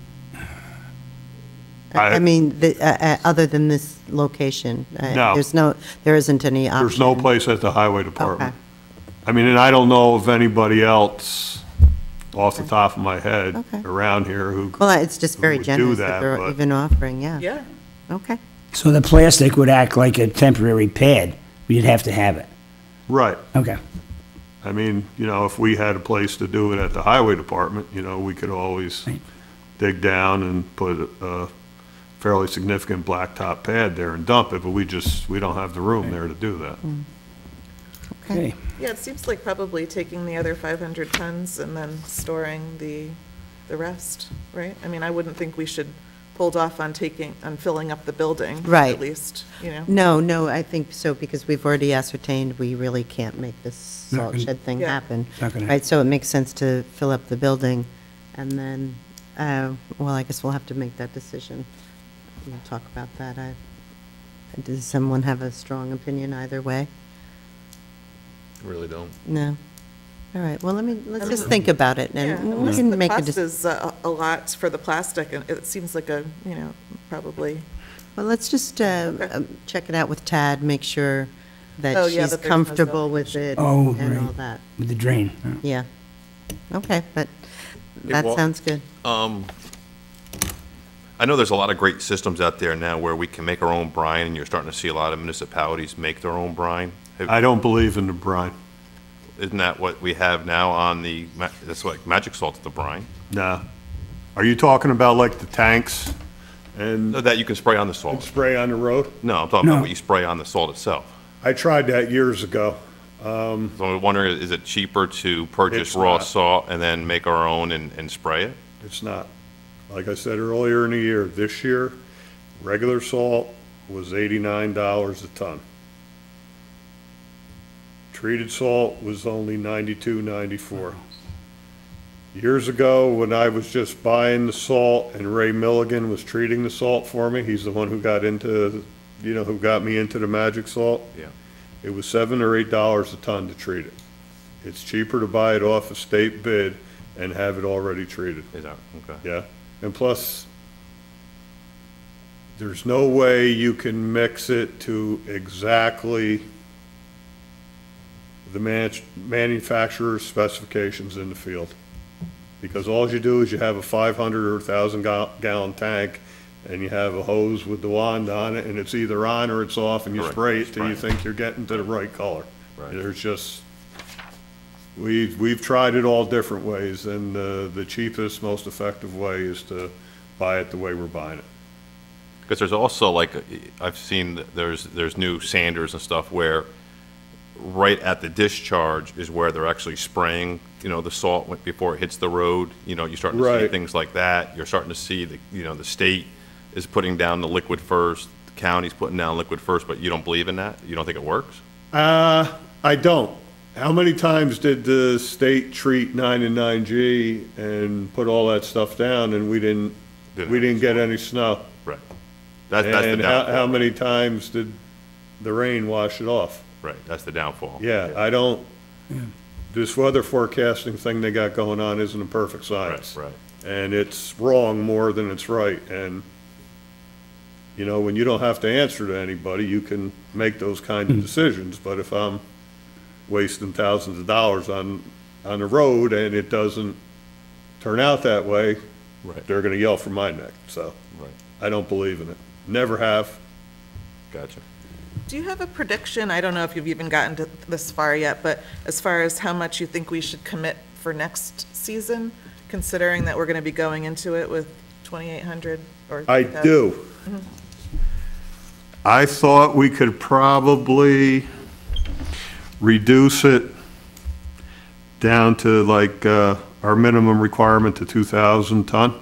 I- I mean, other than this location? No. There isn't any option? There's no place at the highway Okay. department. I mean, and I don't know of anybody else off the top of my head Okay. around here who, Well, it's just very would do generous that, that they're but- even offering, yeah. Yeah. Okay. So the plastic would act like a temporary pad, but you'd have to have it. right. Okay. I mean, if we had a place to do it at the highway department, we could always Right. dig down and put a fairly significant blacktop pad there and dump it, but we don't have the room there to do that. Okay. Yeah, it seems like probably taking the other 500 tons and then storing the rest, right? I mean, I wouldn't think we should hold off on filling up the building. Right. At least, No, I think so, because we've already ascertained we really can't make this salt gonna- shed thing Yeah. happen. Not gonna- Right, so it makes sense to fill up the building, and then, well, I guess we'll have to make that decision. We'll talk about that. Does someone have a strong opinion either way? Really don't. No? All right, well, let's just think about it, Yeah, and we unless can the make a cost decision. is a lot for the plastic, and it seems like probably, Well, let's just check it out with Tad, make sure Oh, that yeah, she's that there's no comfortable with it Oh, and all right. that. With the drain. Yeah. Okay, but that well- sounds good. I know there's a lot of great systems out there now where we can make our own brine, and you're starting to see a lot of municipalities make their own brine. I don't believe in the brine. Isn't that what we have now on that's like Magic Salt's the brine? Nah. Are you talking about like the tanks and That you can spray on the salt? spray on the road? No, I'm talking No. about what you spray on the salt itself. I tried that years ago. So I'm wondering, is it cheaper to purchase It's raw not. salt and then make our own and spray it? It's not. Like I said earlier in the year, this year, regular salt was $89 a ton. Treated salt was only $92, $94. Years ago, when I was just buying the salt and Ray Milligan was treating the salt for me, he's the one who got who got me into the Magic Salt. Yeah. It was $7 or $8 a ton to treat it. It's cheaper to buy it off a state bid and have it already treated. Is that, okay. Yeah, and plus, there's no way you can mix it to exactly the manufacturer's specifications in the field. Because all you do is you have a 500 or 1,000 gallon tank, and you have a hose with the wand on it, and it's either on or it's off, and you Correct. spray it till you Spray. think you're getting to the right color. Right. There's just, we've tried it all different ways, and the cheapest, most effective way is to buy it the way we're buying it. Because there's also like, I've seen that there's new sanders and stuff where right at the discharge is where they're actually spraying, the salt before it hits the road. You're starting to see Right. things like that. You're starting to see the state is putting down the liquid first, the county's putting down liquid first, but you don't believe in that? You don't think it works? I don't. How many times did the state treat 9 and 9G and put all that stuff down, and we didn't get any snow? Right. That's the And how downfall. many times did the rain wash it off? Right, that's the downfall. Yeah, I don't, this weather forecasting thing they got going on isn't a perfect science. Right, right. And it's wrong more than it's right, and, when you don't have to answer to anybody, you can make those kind of decisions, but if I'm wasting thousands of dollars on the road and it doesn't turn out that way, Right. they're gonna yell from my neck, so Right, I don't believe in it. Never have. gotcha. Do you have a prediction? I don't know if you've even gotten to this far yet, but as far as how much you think we should commit for next season, considering that we're going to be going into it with 2,800 or? I 3,000? do. I thought we could probably reduce it down to like, our minimum requirement to 2,000 ton.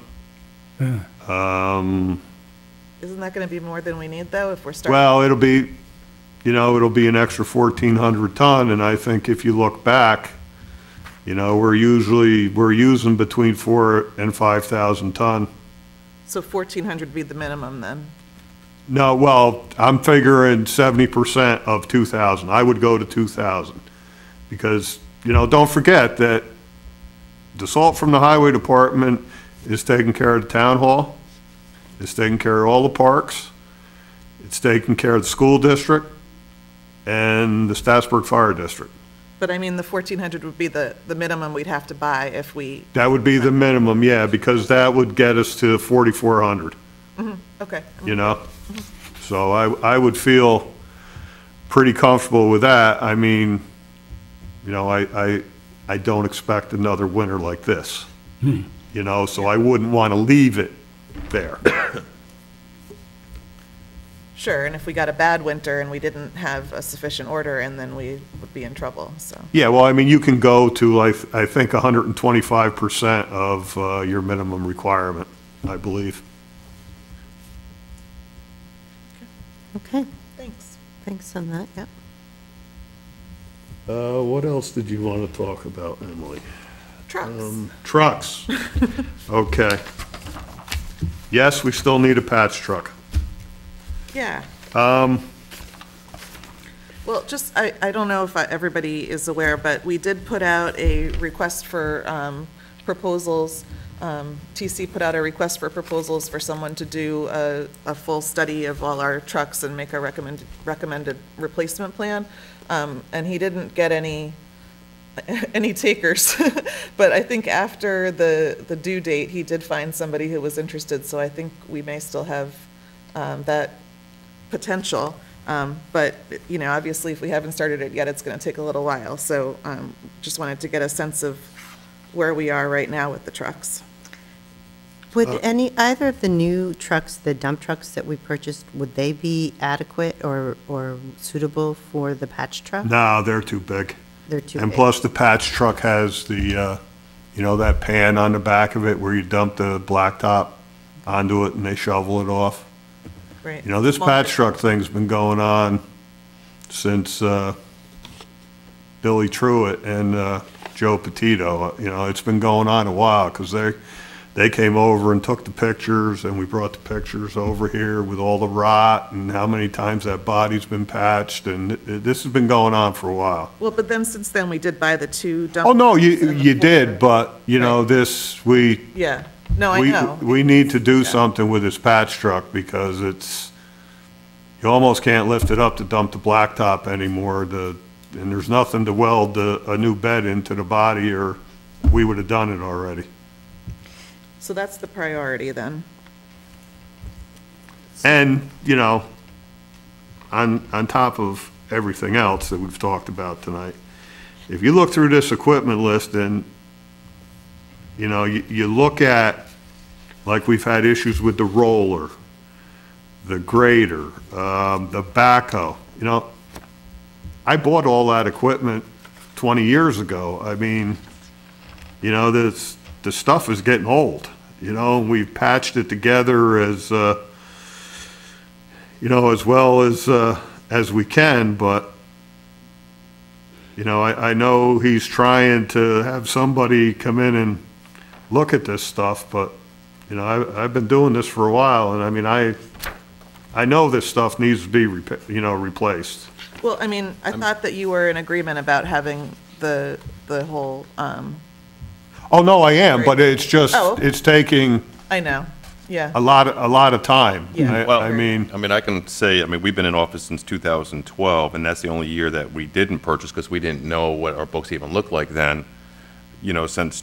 Isn't that going to be more than we need, though, if we're starting? Well, it'll be an extra 1,400 ton, and I think if you look back, we're using between 4,000 and 5,000 ton. So 1,400 would be the minimum, then? No, well, I'm figuring 70% of 2,000. I would go to 2,000. Because, don't forget that the salt from the highway department is taking care of the town hall, it's taking care of all the parks, it's taking care of the school district, and the Statsburg Fire District. But I mean, the 1,400 would be the minimum we'd have to buy if we, That would be the minimum, yeah, because that would get us to 4,400, okay. So I would feel pretty comfortable with that. I mean, I don't expect another winter like this, so I wouldn't want to leave it there. Sure, and if we got a bad winter and we didn't have a sufficient order, and then we would be in trouble, so. Yeah, well, I mean, you can go to, I think, 125% of your minimum requirement, I believe. Okay, Thanks. thanks on that, yep. What else did you want to talk about, Emily? Trucks. Trucks. Okay. Yes, we still need a patch truck. Yeah. Well, just, I don't know if everybody is aware, but we did put out a request for proposals. TC put out a request for proposals for someone to do a full study of all our trucks and make a recommended replacement plan. And he didn't get any takers. But I think after the due date, he did find somebody who was interested, so I think we may still have that potential. But, obviously, if we haven't started it yet, it's going to take a little while. So just wanted to get a sense of where we are right now with the trucks. Would either of the new trucks, the dump trucks that we purchased, would they be adequate or suitable for the patch truck? No, they're too big. They're too And big. plus, the patch truck has the, that pan on the back of it where you dump the blacktop onto it and they shovel it off. Right. This Small- patch truck thing's been going on since Billy Truitt and Joe Petito. It's been going on a while because they came over and took the pictures, and we brought the pictures over here with all the rot and how many times that body's been patched, and this has been going on for a while. Well, but then since then, we did buy the two dump. Oh, no, trucks and the you did, four. but, Right. Yeah, no, I know. we need to do Yeah. something with this patch truck because you almost can't lift it up to dump the blacktop anymore, and there's nothing to weld a new bed into the body, or we would have done it already. So that's the priority then. And, on top of everything else that we've talked about tonight, if you look through this equipment list and, you know, you look at, like we've had issues with the roller, the grader, the backhoe, you know, I bought all that equipment 20 years ago. I mean, you know, the stuff is getting old, you know, and we've patched it together as, you know, as well as we can, but, you know, I know he's trying to have somebody come in and look at this stuff, but, you know, I've been doing this for a while, and I mean, I know this stuff needs to be, you know, replaced. Well, I mean, I thought that you were in agreement about having the whole, Oh, no, I am, but it's just, Oh. it's taking I know, yeah. a lot of time. Yeah. Well, I mean, I can say, we've been in office since 2012, and that's the only year that we didn't purchase because we didn't know what our books even looked like then. You know, since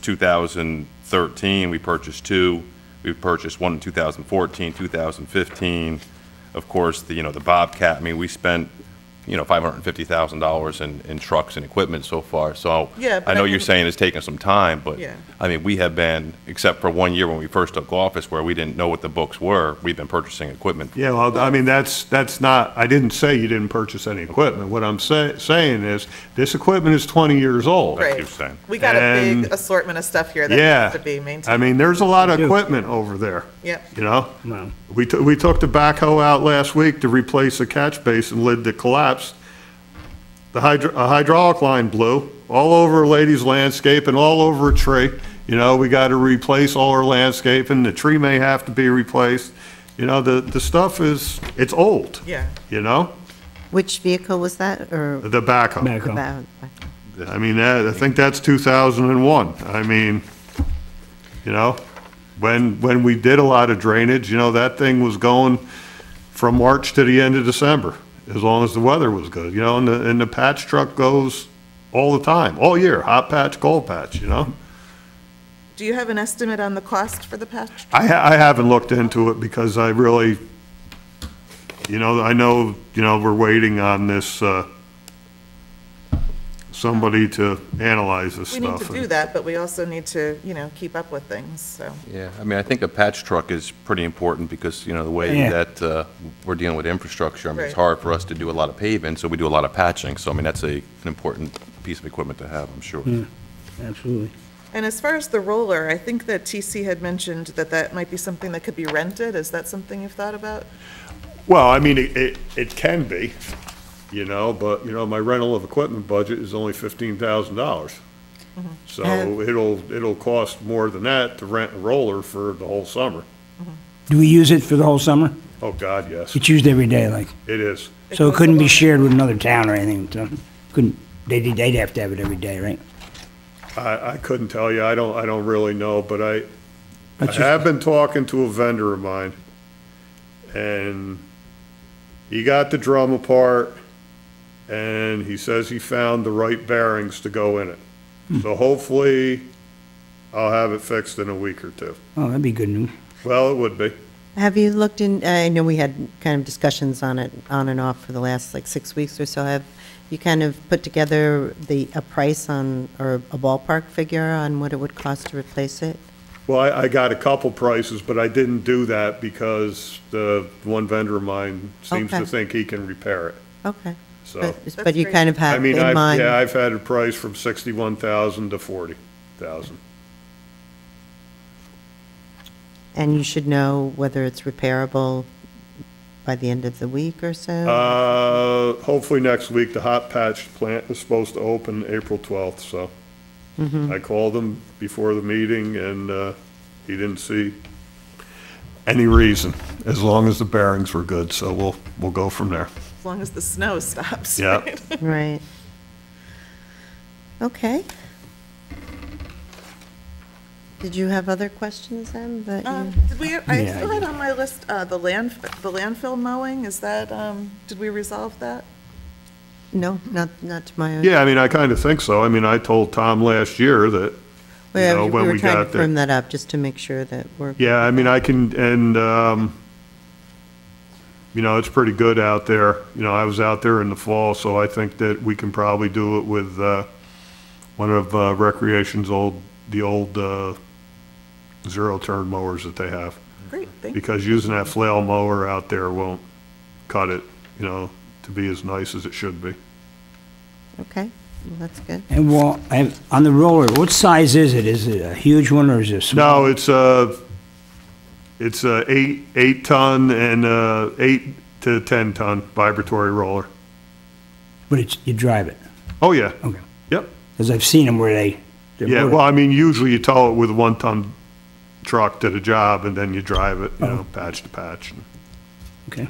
2013, we purchased two. We purchased one in 2014, 2015. Of course, the Bobcat. I mean, we spent, $550,000 in trucks and equipment so far. So Yeah, but I know I you're mean- saying it's taken some time, but Yeah. I mean, we have been, except for 1 year when we first took office where we didn't know what the books were, we've been purchasing equipment. yeah, well, I mean, that's not, I didn't say you didn't purchase any equipment. What I'm saying is, this equipment is 20 years old. Right. you're saying. We got a And- big assortment of stuff here that Yeah. needs to be maintained. I mean, there's a lot of equipment over there, Yep. you know? Wow. We took the backhoe out last week to replace a catch basin lid that collapsed. A hydraulic line blew all over a lady's landscape and all over a tree. You know, we got to replace all our landscaping. The tree may have to be replaced. You know, the stuff it's old, Yeah. you know? Which vehicle was that, or The backhoe. Backhoe. about? I mean, I think that's 2001. I mean, you know, when we did a lot of drainage, you know, that thing was going from March to the end of December, as long as the weather was good, you know, and the patch truck goes all the time, all year, hot patch, cold patch, you know? Do you have an estimate on the cost for the patch? I haven't looked into it because I really, you know, I know, you know, we're waiting on this, somebody to analyze this We need stuff. to do that, but we also need to, keep up with things, so. Yeah, I think a patch truck is pretty important because, the way Yeah. that we're dealing with infrastructure, it's Right. hard for us to do a lot of paving, so we do a lot of patching. So, that's an important piece of equipment to have, I'm sure. Absolutely. And as far as the roller, I think that TC had mentioned that might be something that could be rented. Is that something you've thought about? Well, I mean, it can be, you know, but, you know, my rental of equipment budget is only $15,000. So it'll cost more than that to rent a roller for the whole summer. Do we use it for the whole summer? Oh, God, yes, It's used every day, like, it is. so it goes couldn't be along- shared with another town or anything, so, they'd have to have it every day, right? I couldn't tell you, I don't really know, but I That's just- have been talking to a vendor of mine, and he got the drum apart, and he says he found the right bearings to go in it. So hopefully, I'll have it fixed in a week or two. Oh, that'd be good news. Well, it would be. Have you looked in, I know we had kind of discussions on it on and off for the last like 6 weeks or so. Have you kind of put together a price on, or a ballpark figure on what it would cost to replace it? Well, I got a couple prices, but I didn't do that because the one vendor of mine seems to Okay. think he can repair it, Okay. so. But you great. kind of I have mean, in mind. I've had a price from 61,000 to 40,000. And you should know whether it's repairable by the end of the week or so? Hopefully next week, the hot patch plant is supposed to open April 12th, so. I called him before the meeting and, he didn't see any reason, as long as the bearings were good, so we'll go from there. As long as the snow stops. Yeah. right? Right. Okay. Did you have other questions then? That you- Did we, I still had on my list, the landfill mowing, is that, did we resolve that? No, not to my. Yeah, I mean, I kind of think so. I mean, I told Tom last year that, you know, We when were we trying to got there. firm that up, just to make sure that we're. Yeah, I mean, I can, and, you know, it's pretty good out there. You know, I was out there in the fall, so I think that we can probably do it with, one of Recreation's the old zero-turn mowers that they have. Great, thank you. Because using that flail mower out there won't cut it, to be as nice as it should be. Okay, well, that's good. And well, on the roller, what size is it? Is it a huge one or is it small? No, it's a 8-ton and 8 to 10-ton vibratory roller. But you drive it? Oh, yeah. Okay. Yep. Because I've seen them where they're Yeah, motor- well, I mean, usually you tow it with a 1-ton truck to the job, and then you drive it, patch to patch. Okay.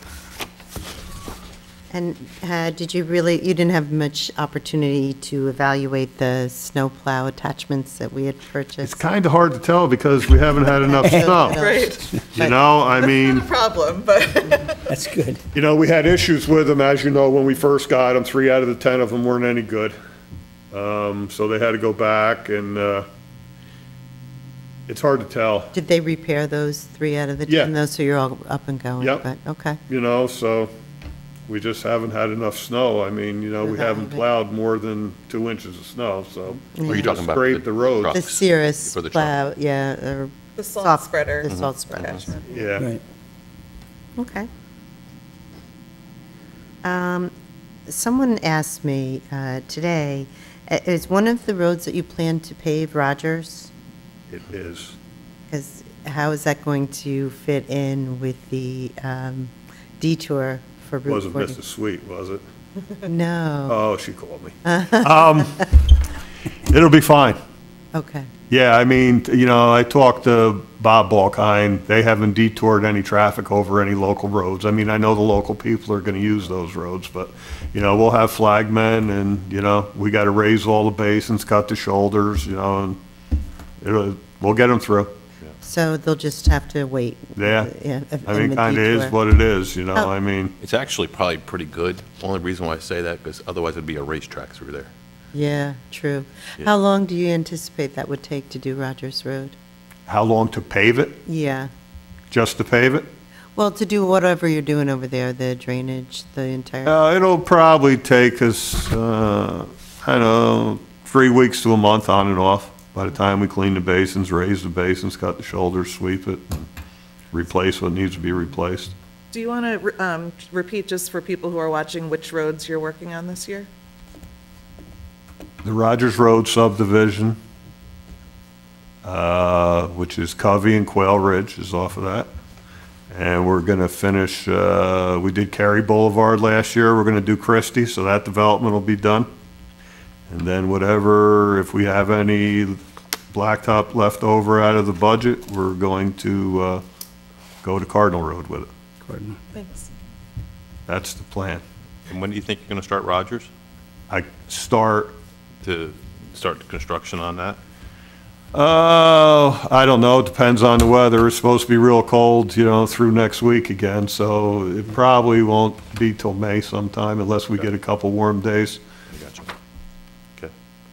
And you didn't have much opportunity to evaluate the snowplow attachments that we had purchased? It's kind of hard to tell because we haven't had enough snow. Great, I mean, not a problem, but That's good. we had issues with them, as you know, when we first got them. 3 out of the 10 of them weren't any good. So they had to go back, and it's hard to tell, Did they repair those 3 out of the 10, Yeah. though, so you're all up and going? Yep. But, okay. so we just haven't had enough snow. I mean, we haven't plowed more than 2 inches of snow, so. Are you talking about Scrape the roads. The Cirrus For the truck. plow, yeah, or the salt soft- spreader. The salt spreader. Yeah. Right. Okay. Someone asked me today, is one of the roads that you plan to pave Rogers? It is. Because how is that going to fit in with the detour for Route Wasn't 40? Mr. Sweet, was it? No, Oh, she called me. It'll be fine. okay. Yeah, I mean, I talked to Bob Balkine. They haven't detoured any traffic over any local roads. I mean, I know the local people are going to use those roads, but, we'll have flagmen and, we got to raise all the basins, cut the shoulders, and we'll get them through. So they'll just have to wait? Yeah. in I mean, the kind of is detour. what it is, Oh. I mean, It's actually probably pretty good. Only reason why I say that, because otherwise it'd be a racetrack through there. Yeah, true. Yeah. How long do you anticipate that would take to do Rogers Road? how long to pave it? Yeah. Just to pave it? Well, to do whatever you're doing over there, the drainage, the entire, It'll probably take us, 3 weeks to a month on and off. By the time we clean the basins, raise the basins, cut the shoulders, sweep it, and replace what needs to be replaced. Do you want to repeat, just for people who are watching, which roads you're working on this year? The Rogers Road subdivision, which is Covey and Quail Ridge is off of that. And we're going to finish, we did Cary Boulevard last year. We're going to do Christie, so that development will be done. And then whatever, if we have any blacktop left over out of the budget, we're going to go to Cardinal Road with it. Thanks. That's the plan. And when do you think you're going to start Rogers? I start, To start the construction on that? I don't know, it depends on the weather. It's supposed to be real cold, through next week again, so it probably won't be till May sometime unless we get a couple warm days. I got you. Okay.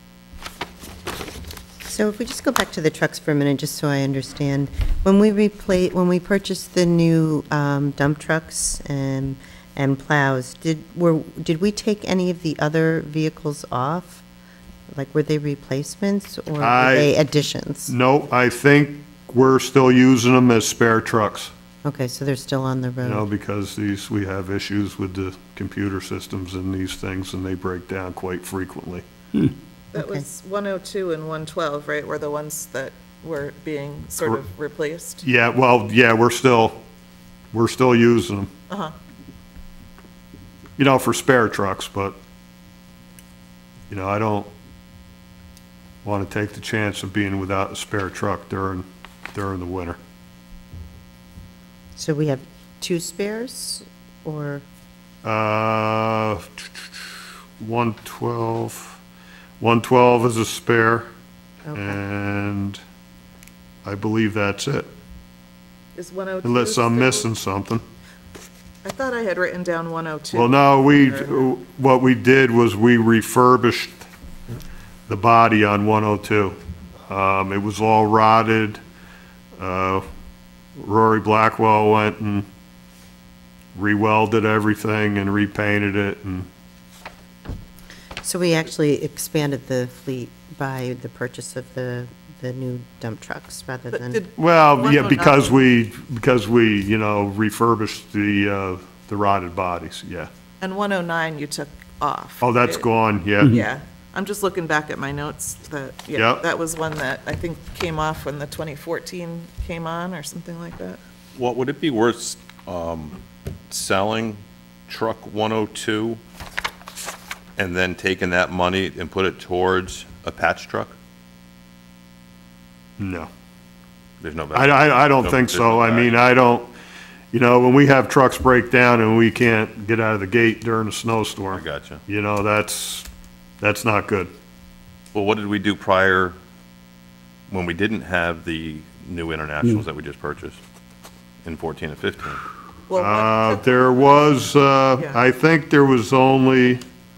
so if we just go back to the trucks for a minute, just so I understand, when we purchased the new dump trucks and plows, did we take any of the other vehicles off? Like, were they replacements or were they additions? No, I think we're still using them as spare trucks, Okay, so they're still on the road? because we have issues with the computer systems and these things, and they break down quite frequently. That was 102 and 112, right, were the ones that were being sort of replaced? Yeah, well, yeah, we're still using them. Uh-huh. For spare trucks, but, I don't want to take the chance of being without a spare truck during the winter. So we have 2 spares, or, 112 is a spare, okay, and I believe that's it, Is 102? unless I'm still- missing something. I thought I had written down 102. Well, no, what we did was we refurbished the body on 102. It was all rotted. Rory Blackwell went and re-welded everything and repainted it, and So we actually expanded the fleet by the purchase of the new dump trucks rather But than, did Well, yeah, 109 because we, you know, refurbished the rotted bodies, yeah. And 109 you took off. Oh, that's right? gone, yeah. Yeah, I'm just looking back at my notes, yeah, Yep. that was one that I think came off when the 2014 came on, or something like that. Well, would it be worth selling truck 102 and then taking that money and put it towards a patch truck? No. There's no value. I don't No, think there's so. no I mean, value. I don't, you know, when we have trucks break down and we can't get out of the gate during a snowstorm. I gotcha. You know, that's not good. Well, what did we do prior, when we didn't have the new internationals that we just purchased in 14 and 15? Well, what- There was, I think there was only,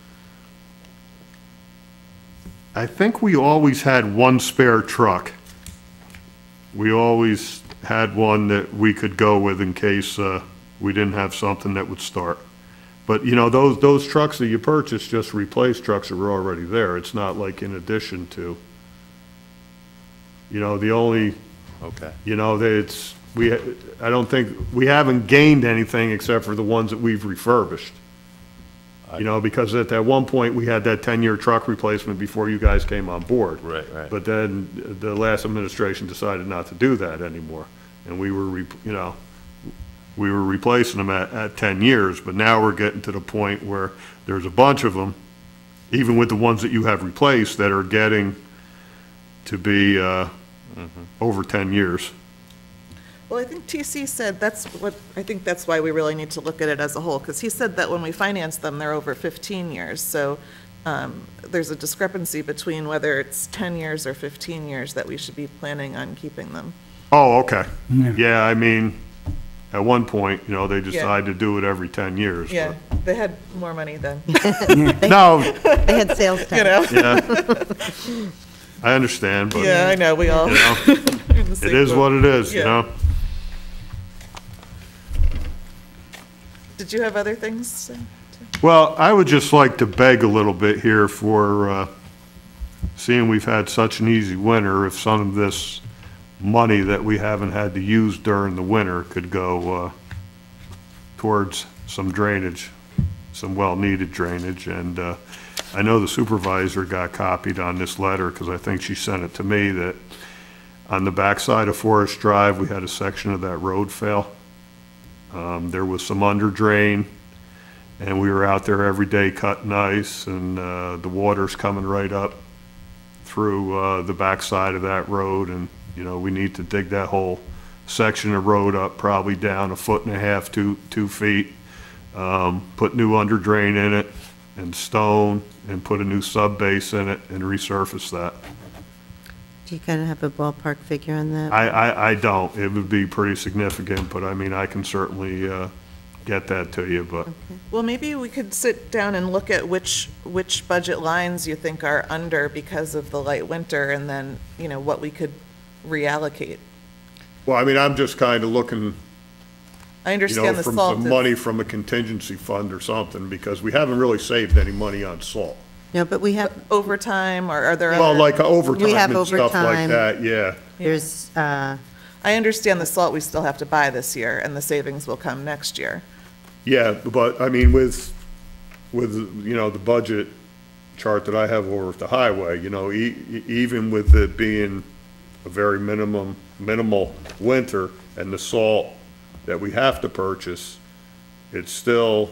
I think we always had one spare truck. We always had one that we could go with in case we didn't have something that would start. But, you know, those trucks that you purchased just replace trucks that were already there. It's not like in addition to. You know, the only, Okay. you know, I don't think, we haven't gained anything except for the ones that we've refurbished. You know, because at that one point, we had that 10-year truck replacement before you guys came on board. Right, right. But then the last administration decided not to do that anymore. And we were, you know, we were replacing them at 10 years, but now we're getting to the point where there's a bunch of them, even with the ones that you have replaced, that are getting to be over 10 years. well, I think TC said I think that's why we really need to look at it as a whole, because he said that when we finance them, they're over 15 years. So there's a discrepancy between whether it's 10 years or 15 years that we should be planning on keeping them. Oh, okay. Yeah, I mean, at one point, you know, they decided to do it every 10 years. but- Yeah, they had more money then, No, they had sales tax. you know? yeah. I understand, but, Yeah, I know, we all. you know, it is what it is, you Yeah. know? Did you have other things? Well, I would just like to beg a little bit here for, seeing we've had such an easy winter, if some of this money that we haven't had to use during the winter could go towards some drainage, some well-needed drainage. And I know the supervisor got copied on this letter, because I think she sent it to me, that on the backside of Forest Drive, we had a section of that road fail. There was some under drain, and we were out there every day cutting ice, and the water's coming right up through the backside of that road, and, you know, we need to dig that whole section of road up, probably down 1.5 feet, 2 feet, put new under drain in it, and stone, and put a new sub base in it, and resurface that. Do you kind of have a ballpark figure on that? I don't. It would be pretty significant, but I mean, I can certainly get that to you, but, Well, maybe we could sit down and look at which budget lines you think are under because of the light winter, and then, you know, what we could reallocate. well, I mean, I'm just kind of looking, I you understand know, the from salt some is- money from a contingency fund or something, because we haven't really saved any money on salt. No, but we have, overtime, or are there Well, other? like overtime We have and stuff like overtime. that, yeah. there's, I understand the salt we still have to buy this year, and the savings will come next year. Yeah, but, I mean, with, you know, the budget chart that I have over at the highway, you know, even with it being a very minimal winter, and the salt that we have to purchase, it's still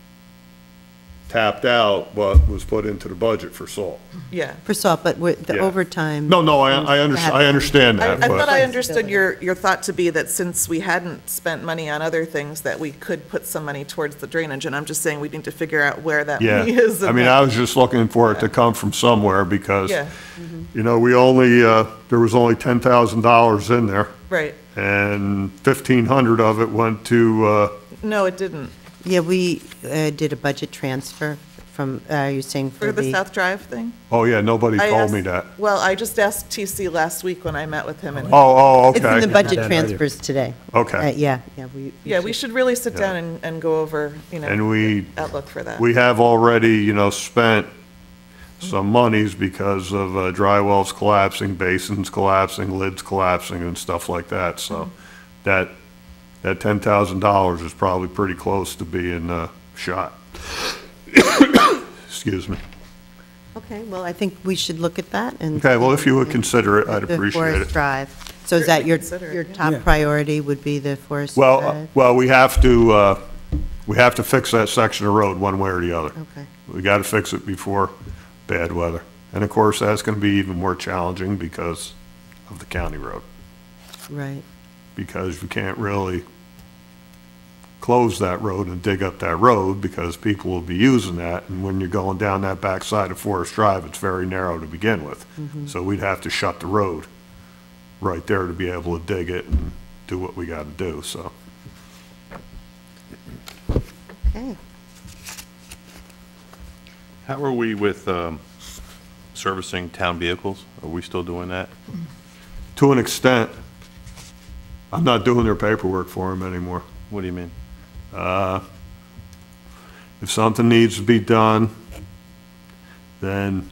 tapped out what was put into the budget for salt. Yeah. for salt, but the Yeah. overtime. No, I understand I that, thought but, I understood your thought to be that since we hadn't spent money on other things, that we could put some money towards the drainage, and I'm just saying we need to figure out where that yeah. money is. I and mean, then- I was just looking for it to come from somewhere, because, Yeah, you know, we only, there was only $10,000 in there, right. and 1,500 of it went to, No, it didn't. Yeah, we did a budget transfer from, you're saying For the South Drive thing? oh, yeah, nobody I told asked- me that. Well, I just asked TC last week when I met with him, and, Oh, It's in the okay, budget transfers today. okay. Yeah, yeah, we should really sit down and go over, you know, And we, outlook for that. we have already, you know, spent, some monies because of dry wells collapsing, basins collapsing, lids collapsing and stuff like that. So that $10,000 is probably pretty close to being shot. Excuse me. Okay, well, I think we should look at that and. Okay, well, if you would consider it, I'd The appreciate Forest it. Drive. So is that your Consider it, yeah. top Yeah. priority would be the Forest Drive? Well, we have to fix that section of road one way or the other. Okay, We got to fix it before bad weather. And of course, that's going to be even more challenging because of the county road. right. Because you can't really close that road and dig up that road because people will be using that. And when you're going down that backside of Forest Drive, it's very narrow to begin with. So we'd have to shut the road right there to be able to dig it and do what we got to do, so. Okay. How are we with servicing town vehicles? Are we still doing that? To an extent, I'm not doing their paperwork for them anymore. What do you mean? If something needs to be done, then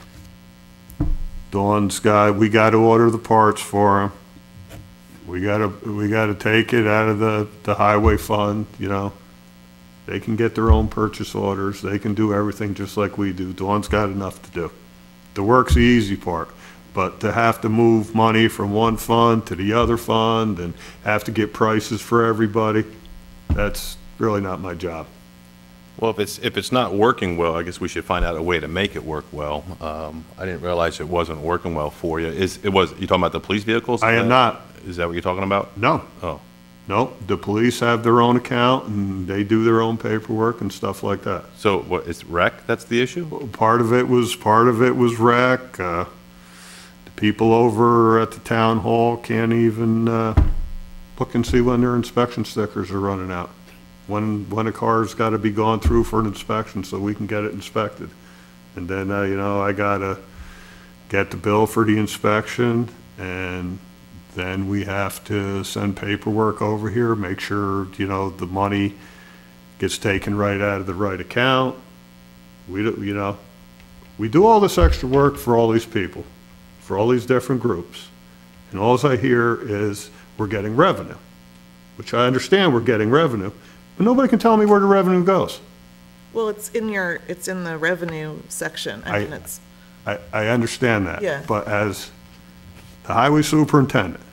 Dawn's we got to order the parts for them. We got to take it out of the highway fund, you know. They can get their own purchase orders. They can do everything just like we do. Dawn's got enough to do. The work's the easy part. But to have to move money from one fund to the other fund and have to get prices for everybody, that's really not my job. Well, if it's not working well, I guess we should find out a way to make it work well. I didn't realize it wasn't working well for you. You talking about the police vehicles? I am not. Is that what you're talking about? No. Oh, No, the police have their own account and they do their own paperwork and stuff like that. so what, it's rec that's the issue? Part of it was rec. The people over at the town hall can't even look and see when their inspection stickers are running out. When a car's got to be gone through for an inspection so we can get it inspected. And then, I gotta get the bill for the inspection, and then we have to send paperwork over here, make sure, the money gets taken right out of the right account. We do all this extra work for all these people, for all these different groups. And all I hear is we're getting revenue, which I understand we're getting revenue, but nobody can tell me where the revenue goes. Well, it's in the revenue section. I mean, it's, I understand that. Yeah. But as the highway superintendent,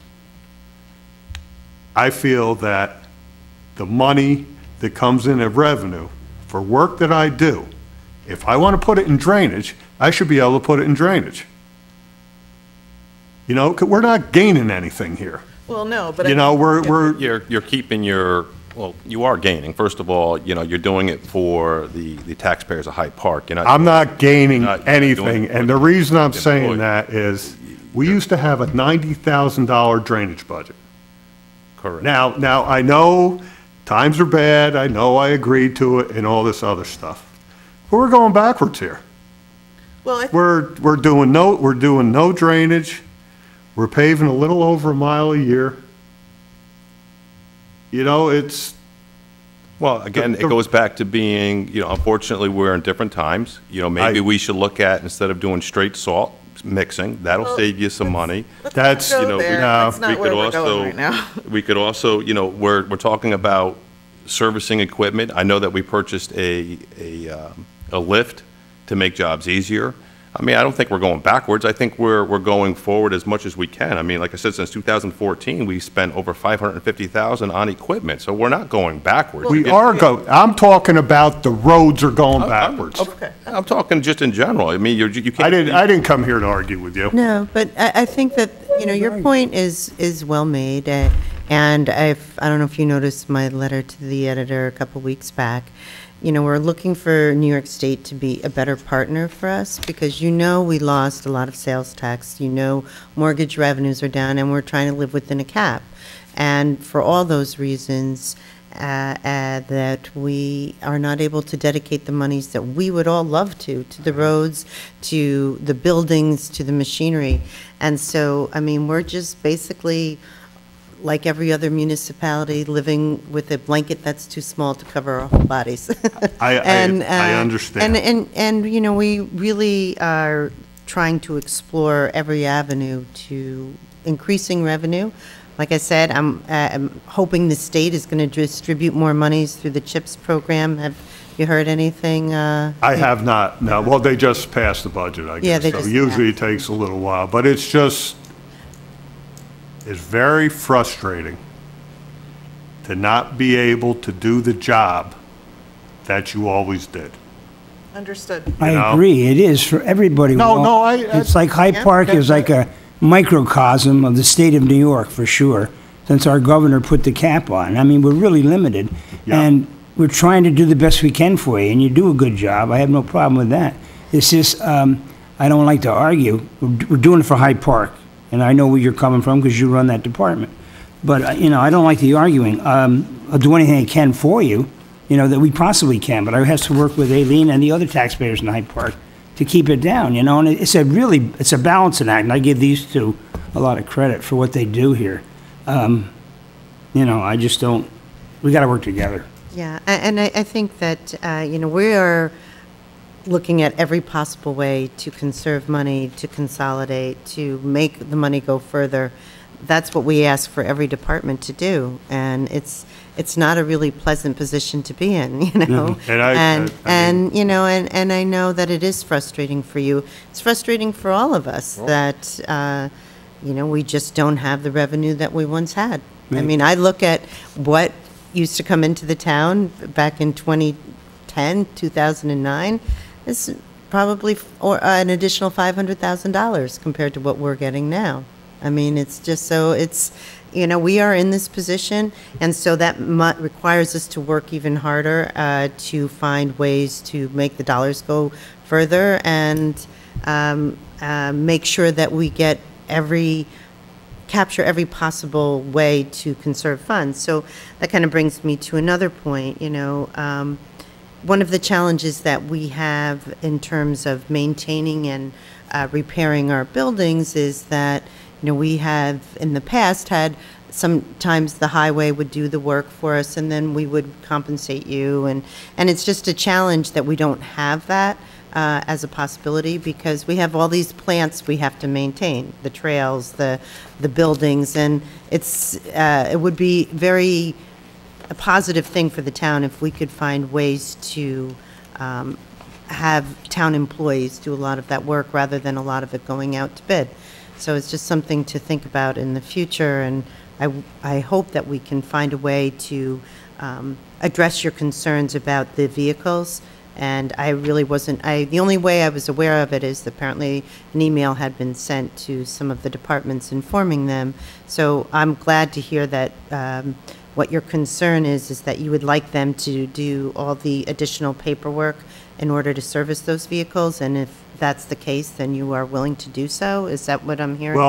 I feel that the money that comes in of revenue for work that I do, if I want to put it in drainage, I should be able to put it in drainage. We're not gaining anything here. well, no, but. You're keeping well, you are gaining. First of all, you're doing it for the taxpayers of Hyde Park. I'm not gaining You're not anything, doing it and for the reason I'm the saying employee. that is, we used to have a $90,000 drainage budget. Correct. Now, I know times are bad, I know I agreed to it and all this other stuff. But we're going backwards here. Well, I think We're doing no drainage, we're paving a little over a mile a year. It's, Well, again, it goes back to being, unfortunately, we're in different times. Maybe we should look at, instead of doing straight salt mixing, that'll Well, save you some money. that's, go you know, there. no, That's not we where could we're going also- right now. We could also, we're talking about servicing equipment. I know that we purchased a lift to make jobs easier. I mean, I don't think we're going backwards. I think we're going forward as much as we can. I mean, like I said, since 2014, we spent over $550,000 on equipment, so we're not going backwards. I'm talking about the roads are going backwards. Okay. I'm talking just in general. I mean, you can't. I didn't come here to argue with you. No, but I think that, your point is well made, and I don't know if you noticed my letter to the editor a couple weeks back. We're looking for New York State to be a better partner for us, because we lost a lot of sales tax, mortgage revenues are down, and we're trying to live within a cap. And for all those reasons, that we are not able to dedicate the monies that we would all love to the roads, to the buildings, to the machinery. And so, we're just basically like every other municipality, living with a blanket that's too small to cover our whole bodies. I understand. And, you know, we really are trying to explore every avenue to increasing revenue. Like I said, I'm hoping the state is going to distribute more monies through the CHIPS program. Have you heard anything? I have not, no. Well, they just passed the budget, I guess. Yeah, they So just usually it passed. takes a little while, but it's very frustrating to not be able to do the job that you always did. Understood. I know? agree, it is for everybody. No, Well, no, I- It's like Hyde Park is like a microcosm of the state of New York, for sure, since our governor put the cap on. I mean, we're really limited. Yeah. And we're trying to do the best we can for you, and you do a good job. I have no problem with that. It's just, I don't like to argue. We're doing it for Hyde Park, and I know where you're coming from because you run that department. But, you know, I don't like the arguing. I'll do anything I can for you, you know, that we possibly can, but I have to work with Aileen and the other taxpayers in Hyde Park to keep it down, you know, and it's a balancing act, and I give these two a lot of credit for what they do here. You know, I just don't, we got to work together. Yeah, and I think that, you know, we are looking at every possible way to conserve money, to consolidate, to make the money go further. That's what we ask for every department to do, and it's not a really pleasant position to be in, you know? And I mean- and you know, and I know that it is frustrating for you. It's frustrating for all of us that, you know, we just don't have the revenue that we once had. I mean, I look at what used to come into the town back in 2010, 2009, it's probably an additional $500,000 compared to what we're getting now. I mean, it's just so, it's, you know, we are in this position, and so that requires us to work even harder to find ways to make the dollars go further and make sure that we get capture every possible way to conserve funds. So that kind of brings me to another point, you know, one of the challenges that we have in terms of maintaining and repairing our buildings is that, you know, we have in the past had sometimes the highway would do the work for us and then we would compensate you. And it's just a challenge that we don't have that as a possibility because we have all these plants we have to maintain, the trails, the buildings, and it would be a positive thing for the town if we could find ways to have town employees do a lot of that work rather than a lot of it going out to bid. So it's just something to think about in the future, and I hope that we can find a way to address your concerns about the vehicles. And I really wasn't, the only way I was aware of it is apparently an email had been sent to some of the departments informing them. So I'm glad to hear that what your concern is that you would like them to do all the additional paperwork in order to service those vehicles. And if that's the case, then you are willing to do so? Is that what I'm hearing? Well,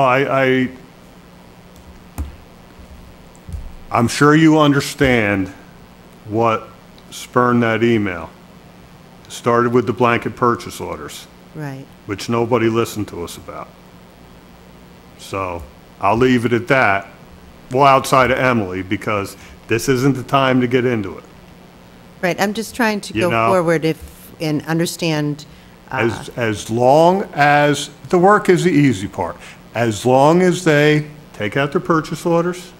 I'm sure you understand what spurned that email. It started with the blanket purchase orders, Right. which nobody listened to us about. So I'll leave it at that. Well, outside of Emily, because this isn't the time to get into it. Right, I'm just trying to You go know- forward and understand. As long as, the work is the easy part. As long as they take out their purchase orders,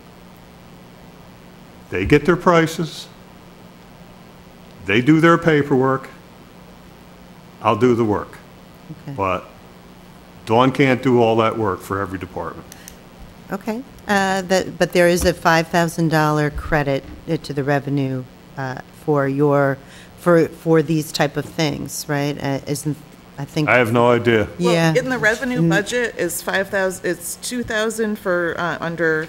they get their prices, they do their paperwork, I'll do the work. Okay. But Dawn can't do all that work for every department. Okay, but there is a $5,000 credit to the revenue for these type of things, right? Isn't, I think. I have no idea. Yeah. Well, in the revenue budget is 5,000, it's 2,000 for, under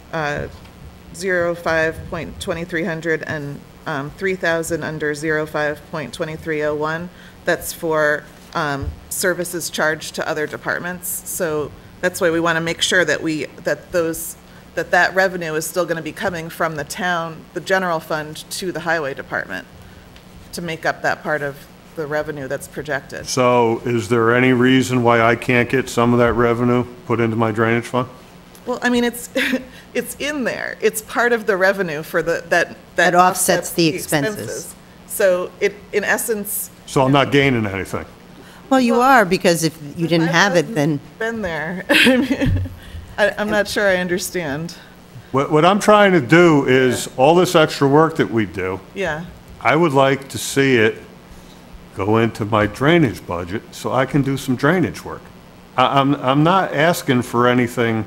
05.2300 and 3,000 under 05.2301. That's for services charged to other departments. So that's why we want to make sure that that revenue is still going to be coming from the town, the general fund, to the highway department to make up that part of the revenue that's projected. So is there any reason why I can't get some of that revenue put into my drainage fund? Well, I mean, it's, it's in there. It's part of the revenue for that That offsets the expenses. So it, in essence. So I'm not gaining anything. Well, you are, because if you didn't have it, then, Been there. I'm not sure I understand. What I'm trying to do is, all this extra work that we do, Yeah. I would like to see it go into my drainage budget so I can do some drainage work. I'm not asking for anything,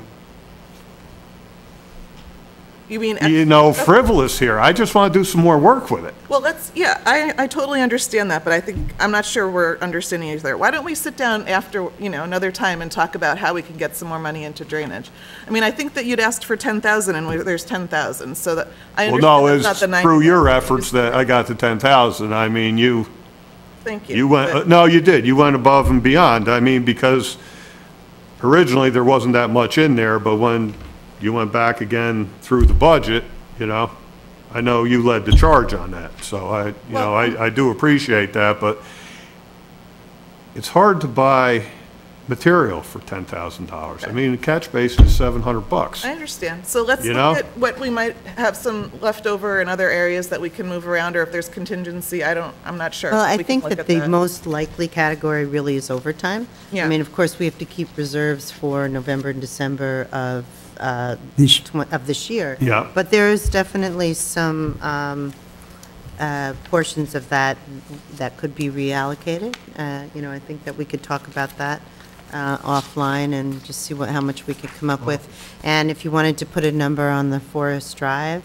You mean? frivolous here. I just want to do some more work with it. Well, I totally understand that, but I think, I'm not sure we're understanding each other. Why don't we sit down after, another time and talk about how we can get some more money into drainage? I mean, I think that you'd asked for 10,000 and there's 10,000, so that, I Well, no, understand it's that's not the through 90. your efforts that I got to 10,000. I mean, Thank you. you But- went, no, you did. You went above and beyond. I mean, because originally there wasn't that much in there, but when you went back again through the budget, I know you led the charge on that. So I do appreciate that, but it's hard to buy material for $10,000. I mean, the catch basin is $700. I understand. So let's You look know? at what we might have some leftover in other areas that we can move around, or if there's contingency, I'm not sure. well, I We can think look that at the most likely category really is overtime. Yeah. I mean, of course, we have to keep reserves for November and December of this year. Yeah. But there is definitely some portions of that could be reallocated. I think that we could talk about that offline and just see how much we could come up with. And if you wanted to put a number on the Forest Drive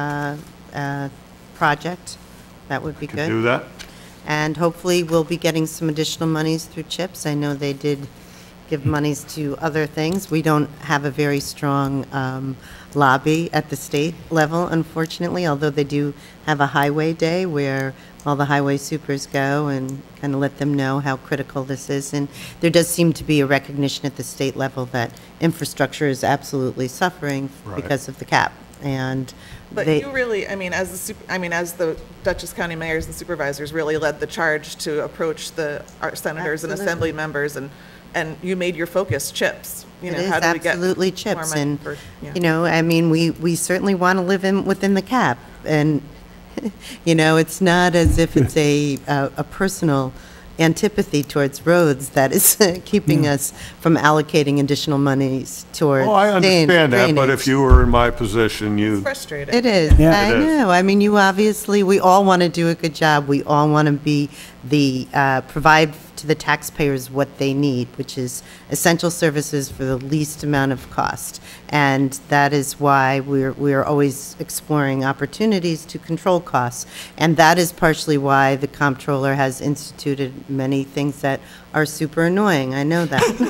project, that would be good. Do that? And hopefully, we'll be getting some additional monies through CHIPS. I know they did give monies to other things. We don't have a very strong lobby at the state level, unfortunately, although they do have a highway day where all the highway supers go and kind of let them know how critical this is. And there does seem to be a recognition at the state level that infrastructure is absolutely suffering Right. because of the cap. And But they, you really, as the Dutchess County mayors and supervisors really led the charge to approach our senators and Absolutely. assembly members, and you made your focus CHIPS. It is how do we get absolutely more CHIPS, money and, for- yeah. I mean, we certainly want to live within the cap, and, it's not as if it's a personal antipathy towards roads that is keeping us from allocating additional monies towards Well, I understand that, but drainage. if you were in my position, It's frustrating. It is, Yeah. I It is. know. I mean, we all want to do a good job. We all want to be provide to the taxpayers what they need, which is essential services for the least amount of cost. And that is why we're always exploring opportunities to control costs. And that is partially why the comptroller has instituted many things that are super annoying. I know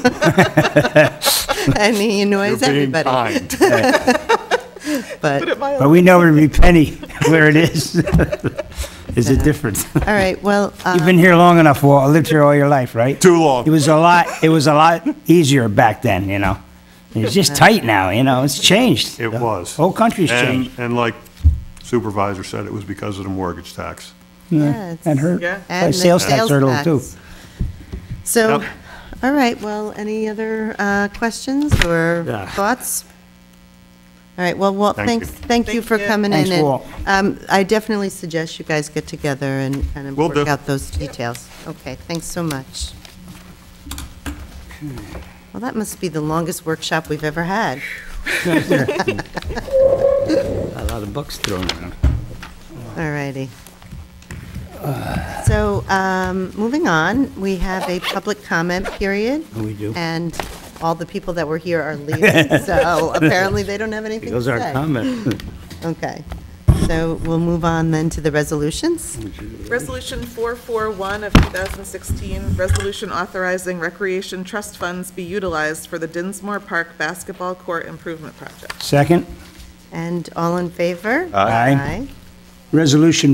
that. And he annoys you're being everybody. kind. But, But we know every penny where it is. Is it different? all right, well. You've been here long enough, Walt. I lived here all your life, right? Too long. It was a lot easier back then, It's just tight now, It's changed. It was. The whole country's changed. And like Supervisor said, it was because of the mortgage tax. Yeah, it's- And her Yeah. And the sales tax are little too. tax. So, Yep. all right, well, any other questions or Yeah. thoughts? All right, well, Walt, Thank you. thank you Thank for you. coming in. Thanks, and, Walt. I definitely suggest you guys get together and kind of Will work do. out those details. Okay, thanks so much. Well, that must be the longest workshop we've ever had. A lot of bucks thrown around. All righty. So, moving on, we have a public comment period. We do. And all the people that were here are leaving, so apparently they don't have anything to Those say. are comment. Okay, so we'll move on then to the resolutions. Resolution 441 of 2016, resolution authorizing recreation trust funds be utilized for the Dinsmore Park Basketball Court Improvement Project. Second, And all in favor? Aye. Resolution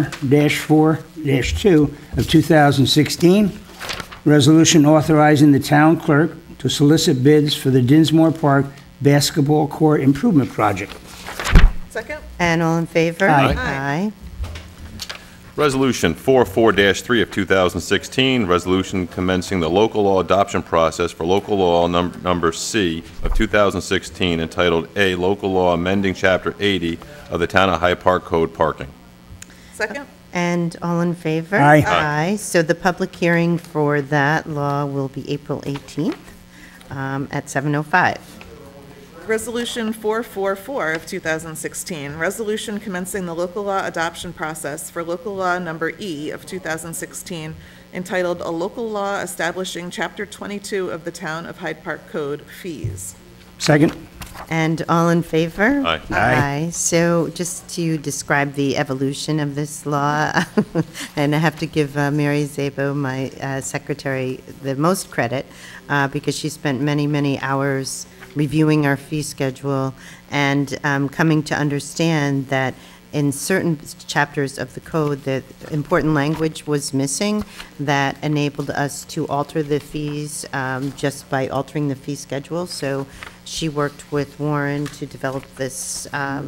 4-4-2 of 2016, resolution authorizing the town clerk to solicit bids for the Dinsmore Park Basketball Court Improvement Project. Second? And all in favor? Aye. Aye. Resolution 44-3 of 2016, resolution commencing the local law adoption process for local law number C of 2016 entitled A, Local Law Amending Chapter 80 of the Town of Hyde Park Code Parking. Second? And all in favor? Aye. Aye. So the public hearing for that law will be April 18th at 7:05. Resolution 444 of 2016, resolution commencing the local law adoption process for local law number E of 2016 entitled A Local Law Establishing Chapter 22 of the Town of Hyde Park Code Fees. Second. And all in favor? Aye. Aye. So just to describe the evolution of this law, and I have to give Mary Zabo, my secretary, the most credit, because she spent many, many hours reviewing our fee schedule and coming to understand that in certain chapters of the code, that important language was missing that enabled us to alter the fees just by altering the fee schedule. So she worked with Warren to develop this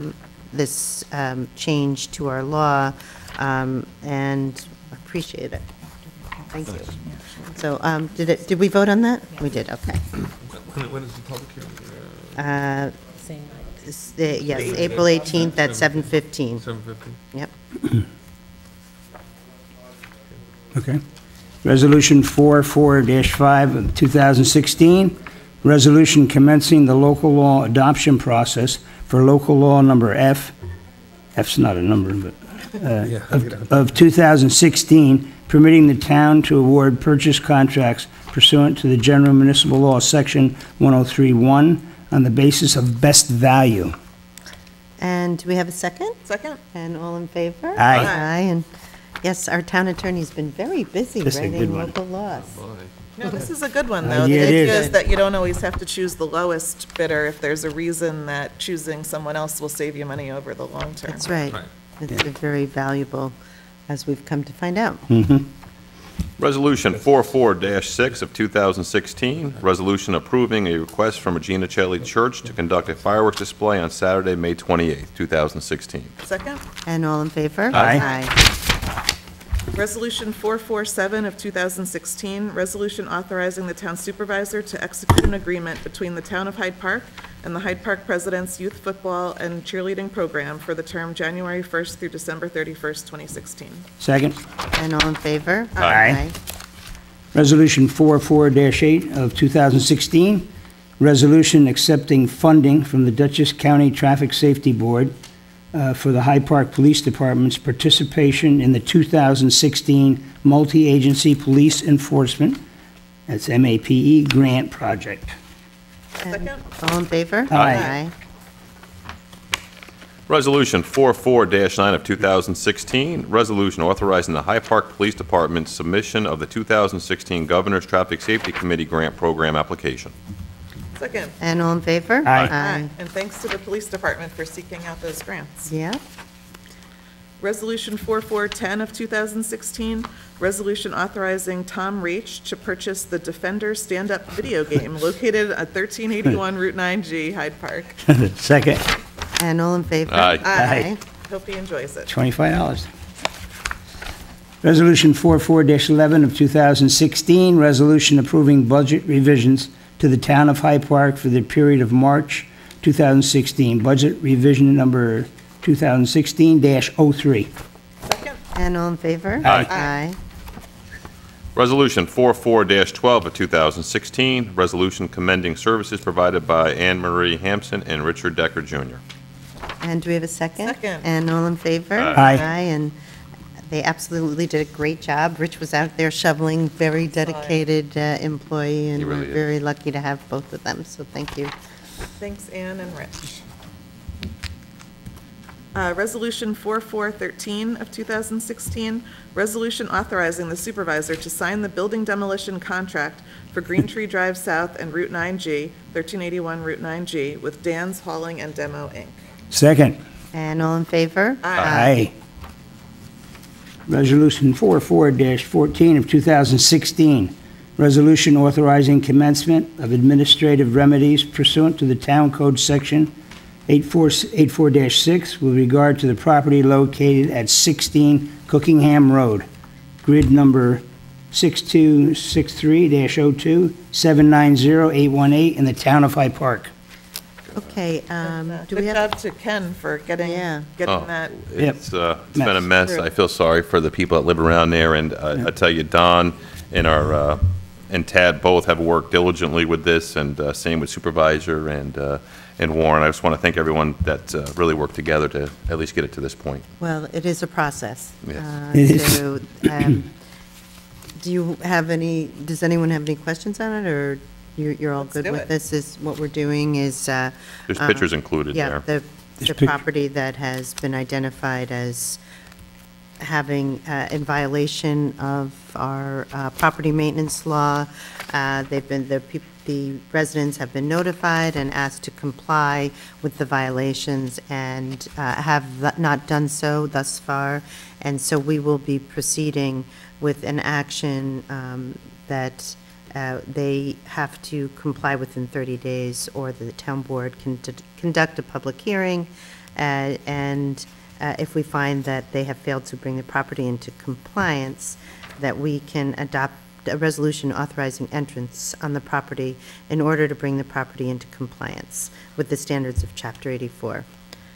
change to our law, and appreciate it. Thank you. So did we vote on that? We did, okay. When is the public hearing? Yes, April 18th at 7:15. 7:15. Yep. Okay. Resolution 44-5 of 2016, resolution commencing the local law adoption process for local law number F's not a number, but, of 2016, permitting the town to award purchase contracts pursuant to the General Municipal Law, Section 103(1), on the basis of best value. And do we have a second? Second? And all in favor? Aye. Aye, and yes, our town attorney's been very busy This is a good writing one. local laws. No, this is a good one, though. Yeah, The it idea is. is that you don't always have to choose the lowest bidder if there's a reason that choosing someone else will save you money over the long term. That's right. Right. It's very valuable, as we've come to find out. Resolution 44-6 of 2016, resolution approving a request from Regina Celli Church to conduct a fireworks display on Saturday, May 28th, 2016. Second? And all in favor? Aye. Resolution 447 of 2016, resolution authorizing the town supervisor to execute an agreement between the town of Hyde Park and the Hyde Park President's Youth Football and Cheerleading Program for the term January 1st through December 31st, 2016. Second. And all in favor? Aye. Resolution 44-8 of 2016, resolution accepting funding from the Dutchess County Traffic Safety Board for the Hyde Park Police Department's participation in the 2016 Multi-Agency Police Enforcement, that's MAPE, grant project. Second? All in favor? Aye. Resolution 44-9 of 2016, resolution authorizing the Hyde Park Police Department's submission of the 2016 Governor's Traffic Safety Committee Grant Program application. Second? And all in favor? Aye. And thanks to the police department for seeking out those grants. Yeah. Resolution 4410 of 2016, resolution authorizing Tom Reach to purchase the Defender stand-up video game located at 1381 Route 9G, Hyde Park. Second. And all in favor? Aye. Aye. Hope he enjoys it. $25. Resolution 44-11 of 2016, resolution approving budget revisions to the town of Hyde Park for the period of March 2016. Budget revision number 2016-03. Second? And all in favor? Aye. Aye. Resolution 44-12 of 2016, resolution commending services provided by Anne Marie Hampson and Richard Decker Jr. And do we have a second? Second. And all in favor? Aye. And they absolutely did a great job. Rich was out there shoveling, very dedicated employee, and He really we're is. very lucky to have both of them, so thank you. Thanks, Ann and Rich. Resolution 4413 of 2016, resolution authorizing the supervisor to sign the building demolition contract for Green Tree Drive South and Route 9G, 1381 Route 9G, with Dan's Hauling and Demo, Inc. Second. And all in favor? Aye. Resolution 44-14 of 2016, resolution authorizing commencement of administrative remedies pursuant to the Town Code Section 84-6 with regard to the property located at 16 Cookingham Road, grid number 6263-02-790818 in the town of Hyde Park. Okay, do we Good have, job to Ken for getting Yeah. that. It's been a Mess. mess. I feel sorry for the people that live around there, and I tell you, Don and and Tad both have worked diligently with this, and same with Supervisor and Warren. I just want to thank everyone that really worked together to at least get it to this point. well, it is a process. Yes. It is. So, does anyone have any questions on it, or you're all Let's good do with it. this? Is what we're doing is, There's pictures included yeah, there. the pic- property that has been identified as having, in violation of our property maintenance law. The residents have been notified and asked to comply with the violations and have not done so thus far. And so we will be proceeding with an action that they have to comply within 30 days, or the town board can conduct a public hearing, and if we find that they have failed to bring the property into compliance, that we can adopt a resolution authorizing entrance on the property in order to bring the property into compliance with the standards of Chapter 84.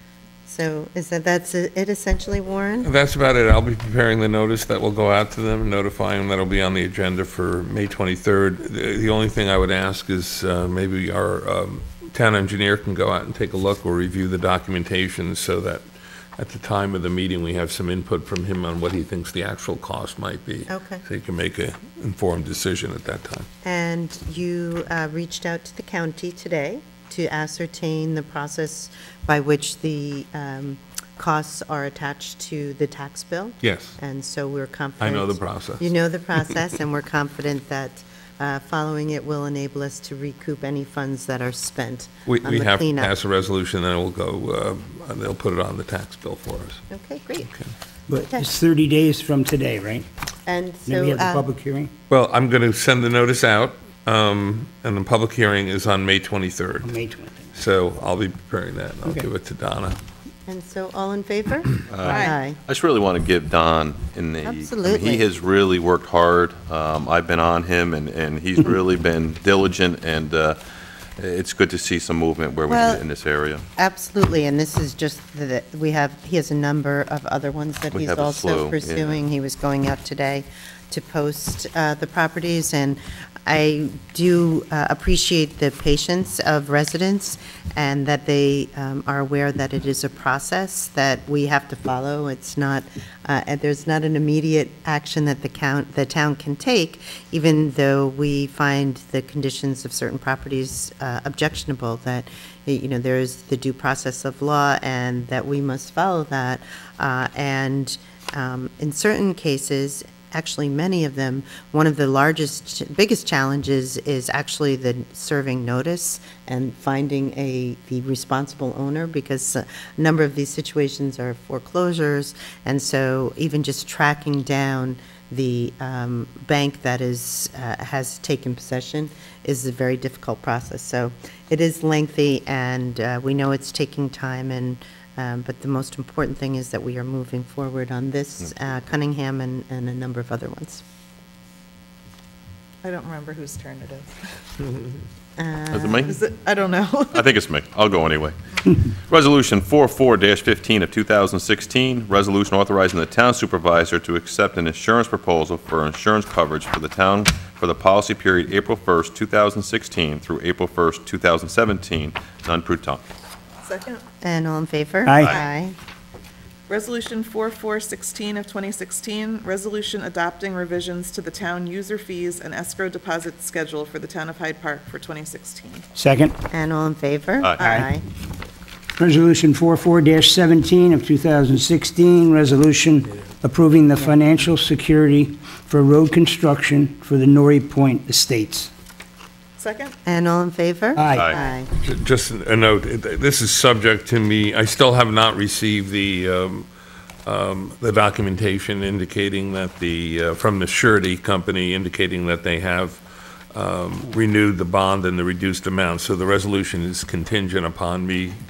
So that's it essentially, Warren? That's about it. I'll be preparing the notice that will go out to them, notifying them that'll be on the agenda for May 23rd. The only thing I would ask is maybe our town engineer can go out and take a look or review the documentation so that at the time of the meeting, we have some input from him on what he thinks the actual cost might be. Okay. So he can make an informed decision at that time. And you reached out to the county today to ascertain the process by which the costs are attached to the tax bill? Yes, And so we're I confident. know the process. You know the process, and we're confident that following it will enable us to recoup any funds that are spent We on the have to cleanup. pass a resolution, then it will go, they'll put it on the tax bill for us. Okay, great. But Okay. it's 30 days from today, right? And Then we so, have the public hearing Well, I'm going to send the notice out, and the public hearing is on May 23rd. on May 20th. So I'll be preparing that, and I'll Okay. give it to Donna. and so all in favor? Aye. I just really want to give Don in the. I mean, Absolutely. he has really worked hard. I've been on him, and he's really been diligent, and it's good to see some movement where we Well, in this area. Absolutely, and this is just that he has a number of other ones that We he's have a also slew, yeah. pursuing. He was going out today to post the properties, and I do appreciate the patience of residents and that they are aware that it is a process that we have to follow. It's not, and there's not an immediate action that the town can take, even though we find the conditions of certain properties objectionable, that, you know, there is the due process of law and that we must follow that. And in certain cases, actually many of them, one of the biggest challenges is actually the serving notice and finding the responsible owner, because a number of these situations are foreclosures, and so even just tracking down the bank that has taken possession is a very difficult process. So it is lengthy, and we know it's taking time, but the most important thing is that we are moving forward on this, Cunningham and a number of other ones. I don't remember whose turn it is. Is it me? Is it, I don't know. I think it's me. I'll go anyway. Resolution 44-15 of 2016, resolution authorizing the town supervisor to accept an insurance proposal for insurance coverage for the town for the policy period April 1st, 2016 through April 1st, 2017, non pro tunc. Second. And all in favor? Aye. Aye. Resolution 4416 of 2016, resolution adopting revisions to the town user fees and escrow deposit schedule for the town of Hyde Park for 2016. Second, And all in favor? Aye. Resolution 44-17 of 2016, resolution approving the financial security for road construction for the Norrie Point Estates. Second. And all in favor? Aye. Aye. Just a note, this is subject to me, I still have not received the documentation indicating that from the surety company indicating that they have renewed the bond and the reduced amount. So the resolution is contingent upon me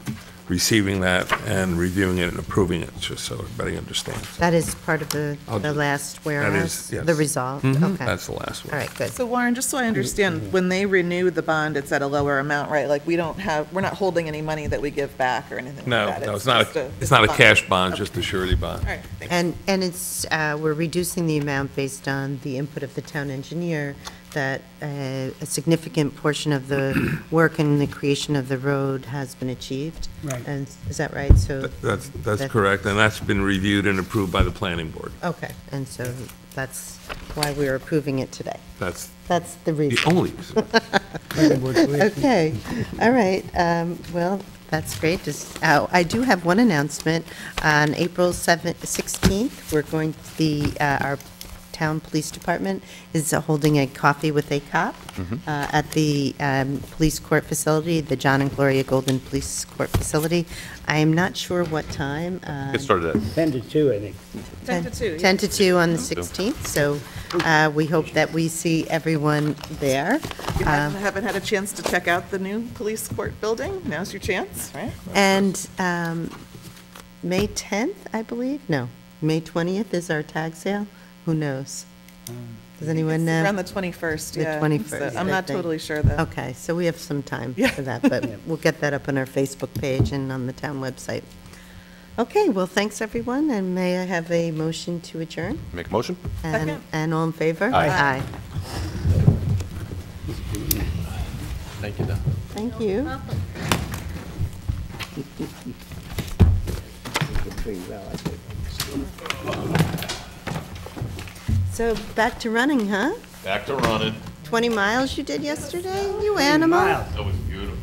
receiving that and reviewing it and approving it, just so everybody understands. That is part of the I'll do- last whereas, yes. the resolved? Mhm, Okay. That's the last one. All right, good. So Warren, just so I understand, when they renew the bond, it's at a lower amount, right? Like, we're not holding any money that we give back or anything No, like that? no, it's not just it's not a bond. cash bond, just a surety bond. All right, thanks. And it's, we're reducing the amount based on the input of the town engineer, that a significant portion of the work and the creation of the road has been achieved. Right. And is that right? So, That's That- correct, and that's been reviewed and approved by the planning board. okay, and so that's why we're approving it today. That's That's the the reason. only reason. Okay, all right, well, that's great. I do have one announcement. On April 16th, we're going to our town police department is holding a coffee with a cop at the police court facility, the John and Gloria Golden Police Court Facility. I am not sure what time. Get started at 10 to 2, I think. 10 to 2, yeah. 10 to 2 on the 16th, so we hope that we see everyone there. You haven't had a chance to check out the new police court building? Now's your chance, right? And May 10th, I believe? No, May 20th is our tag sale? Who knows? Does anyone know? Around the 21st, The yeah. 21st, So I'm I not think. totally sure, though. Okay, so we have some time Yeah. for that, but we'll get that up on our Facebook page and on the town website. Okay, well, thanks, everyone, and may I have a motion to adjourn? make a motion? Second. And all in favor? Aye. Thank you, Don. Thank you. So back to running, huh? Back to running. 20 miles you did yesterday, you animal? That was beautiful.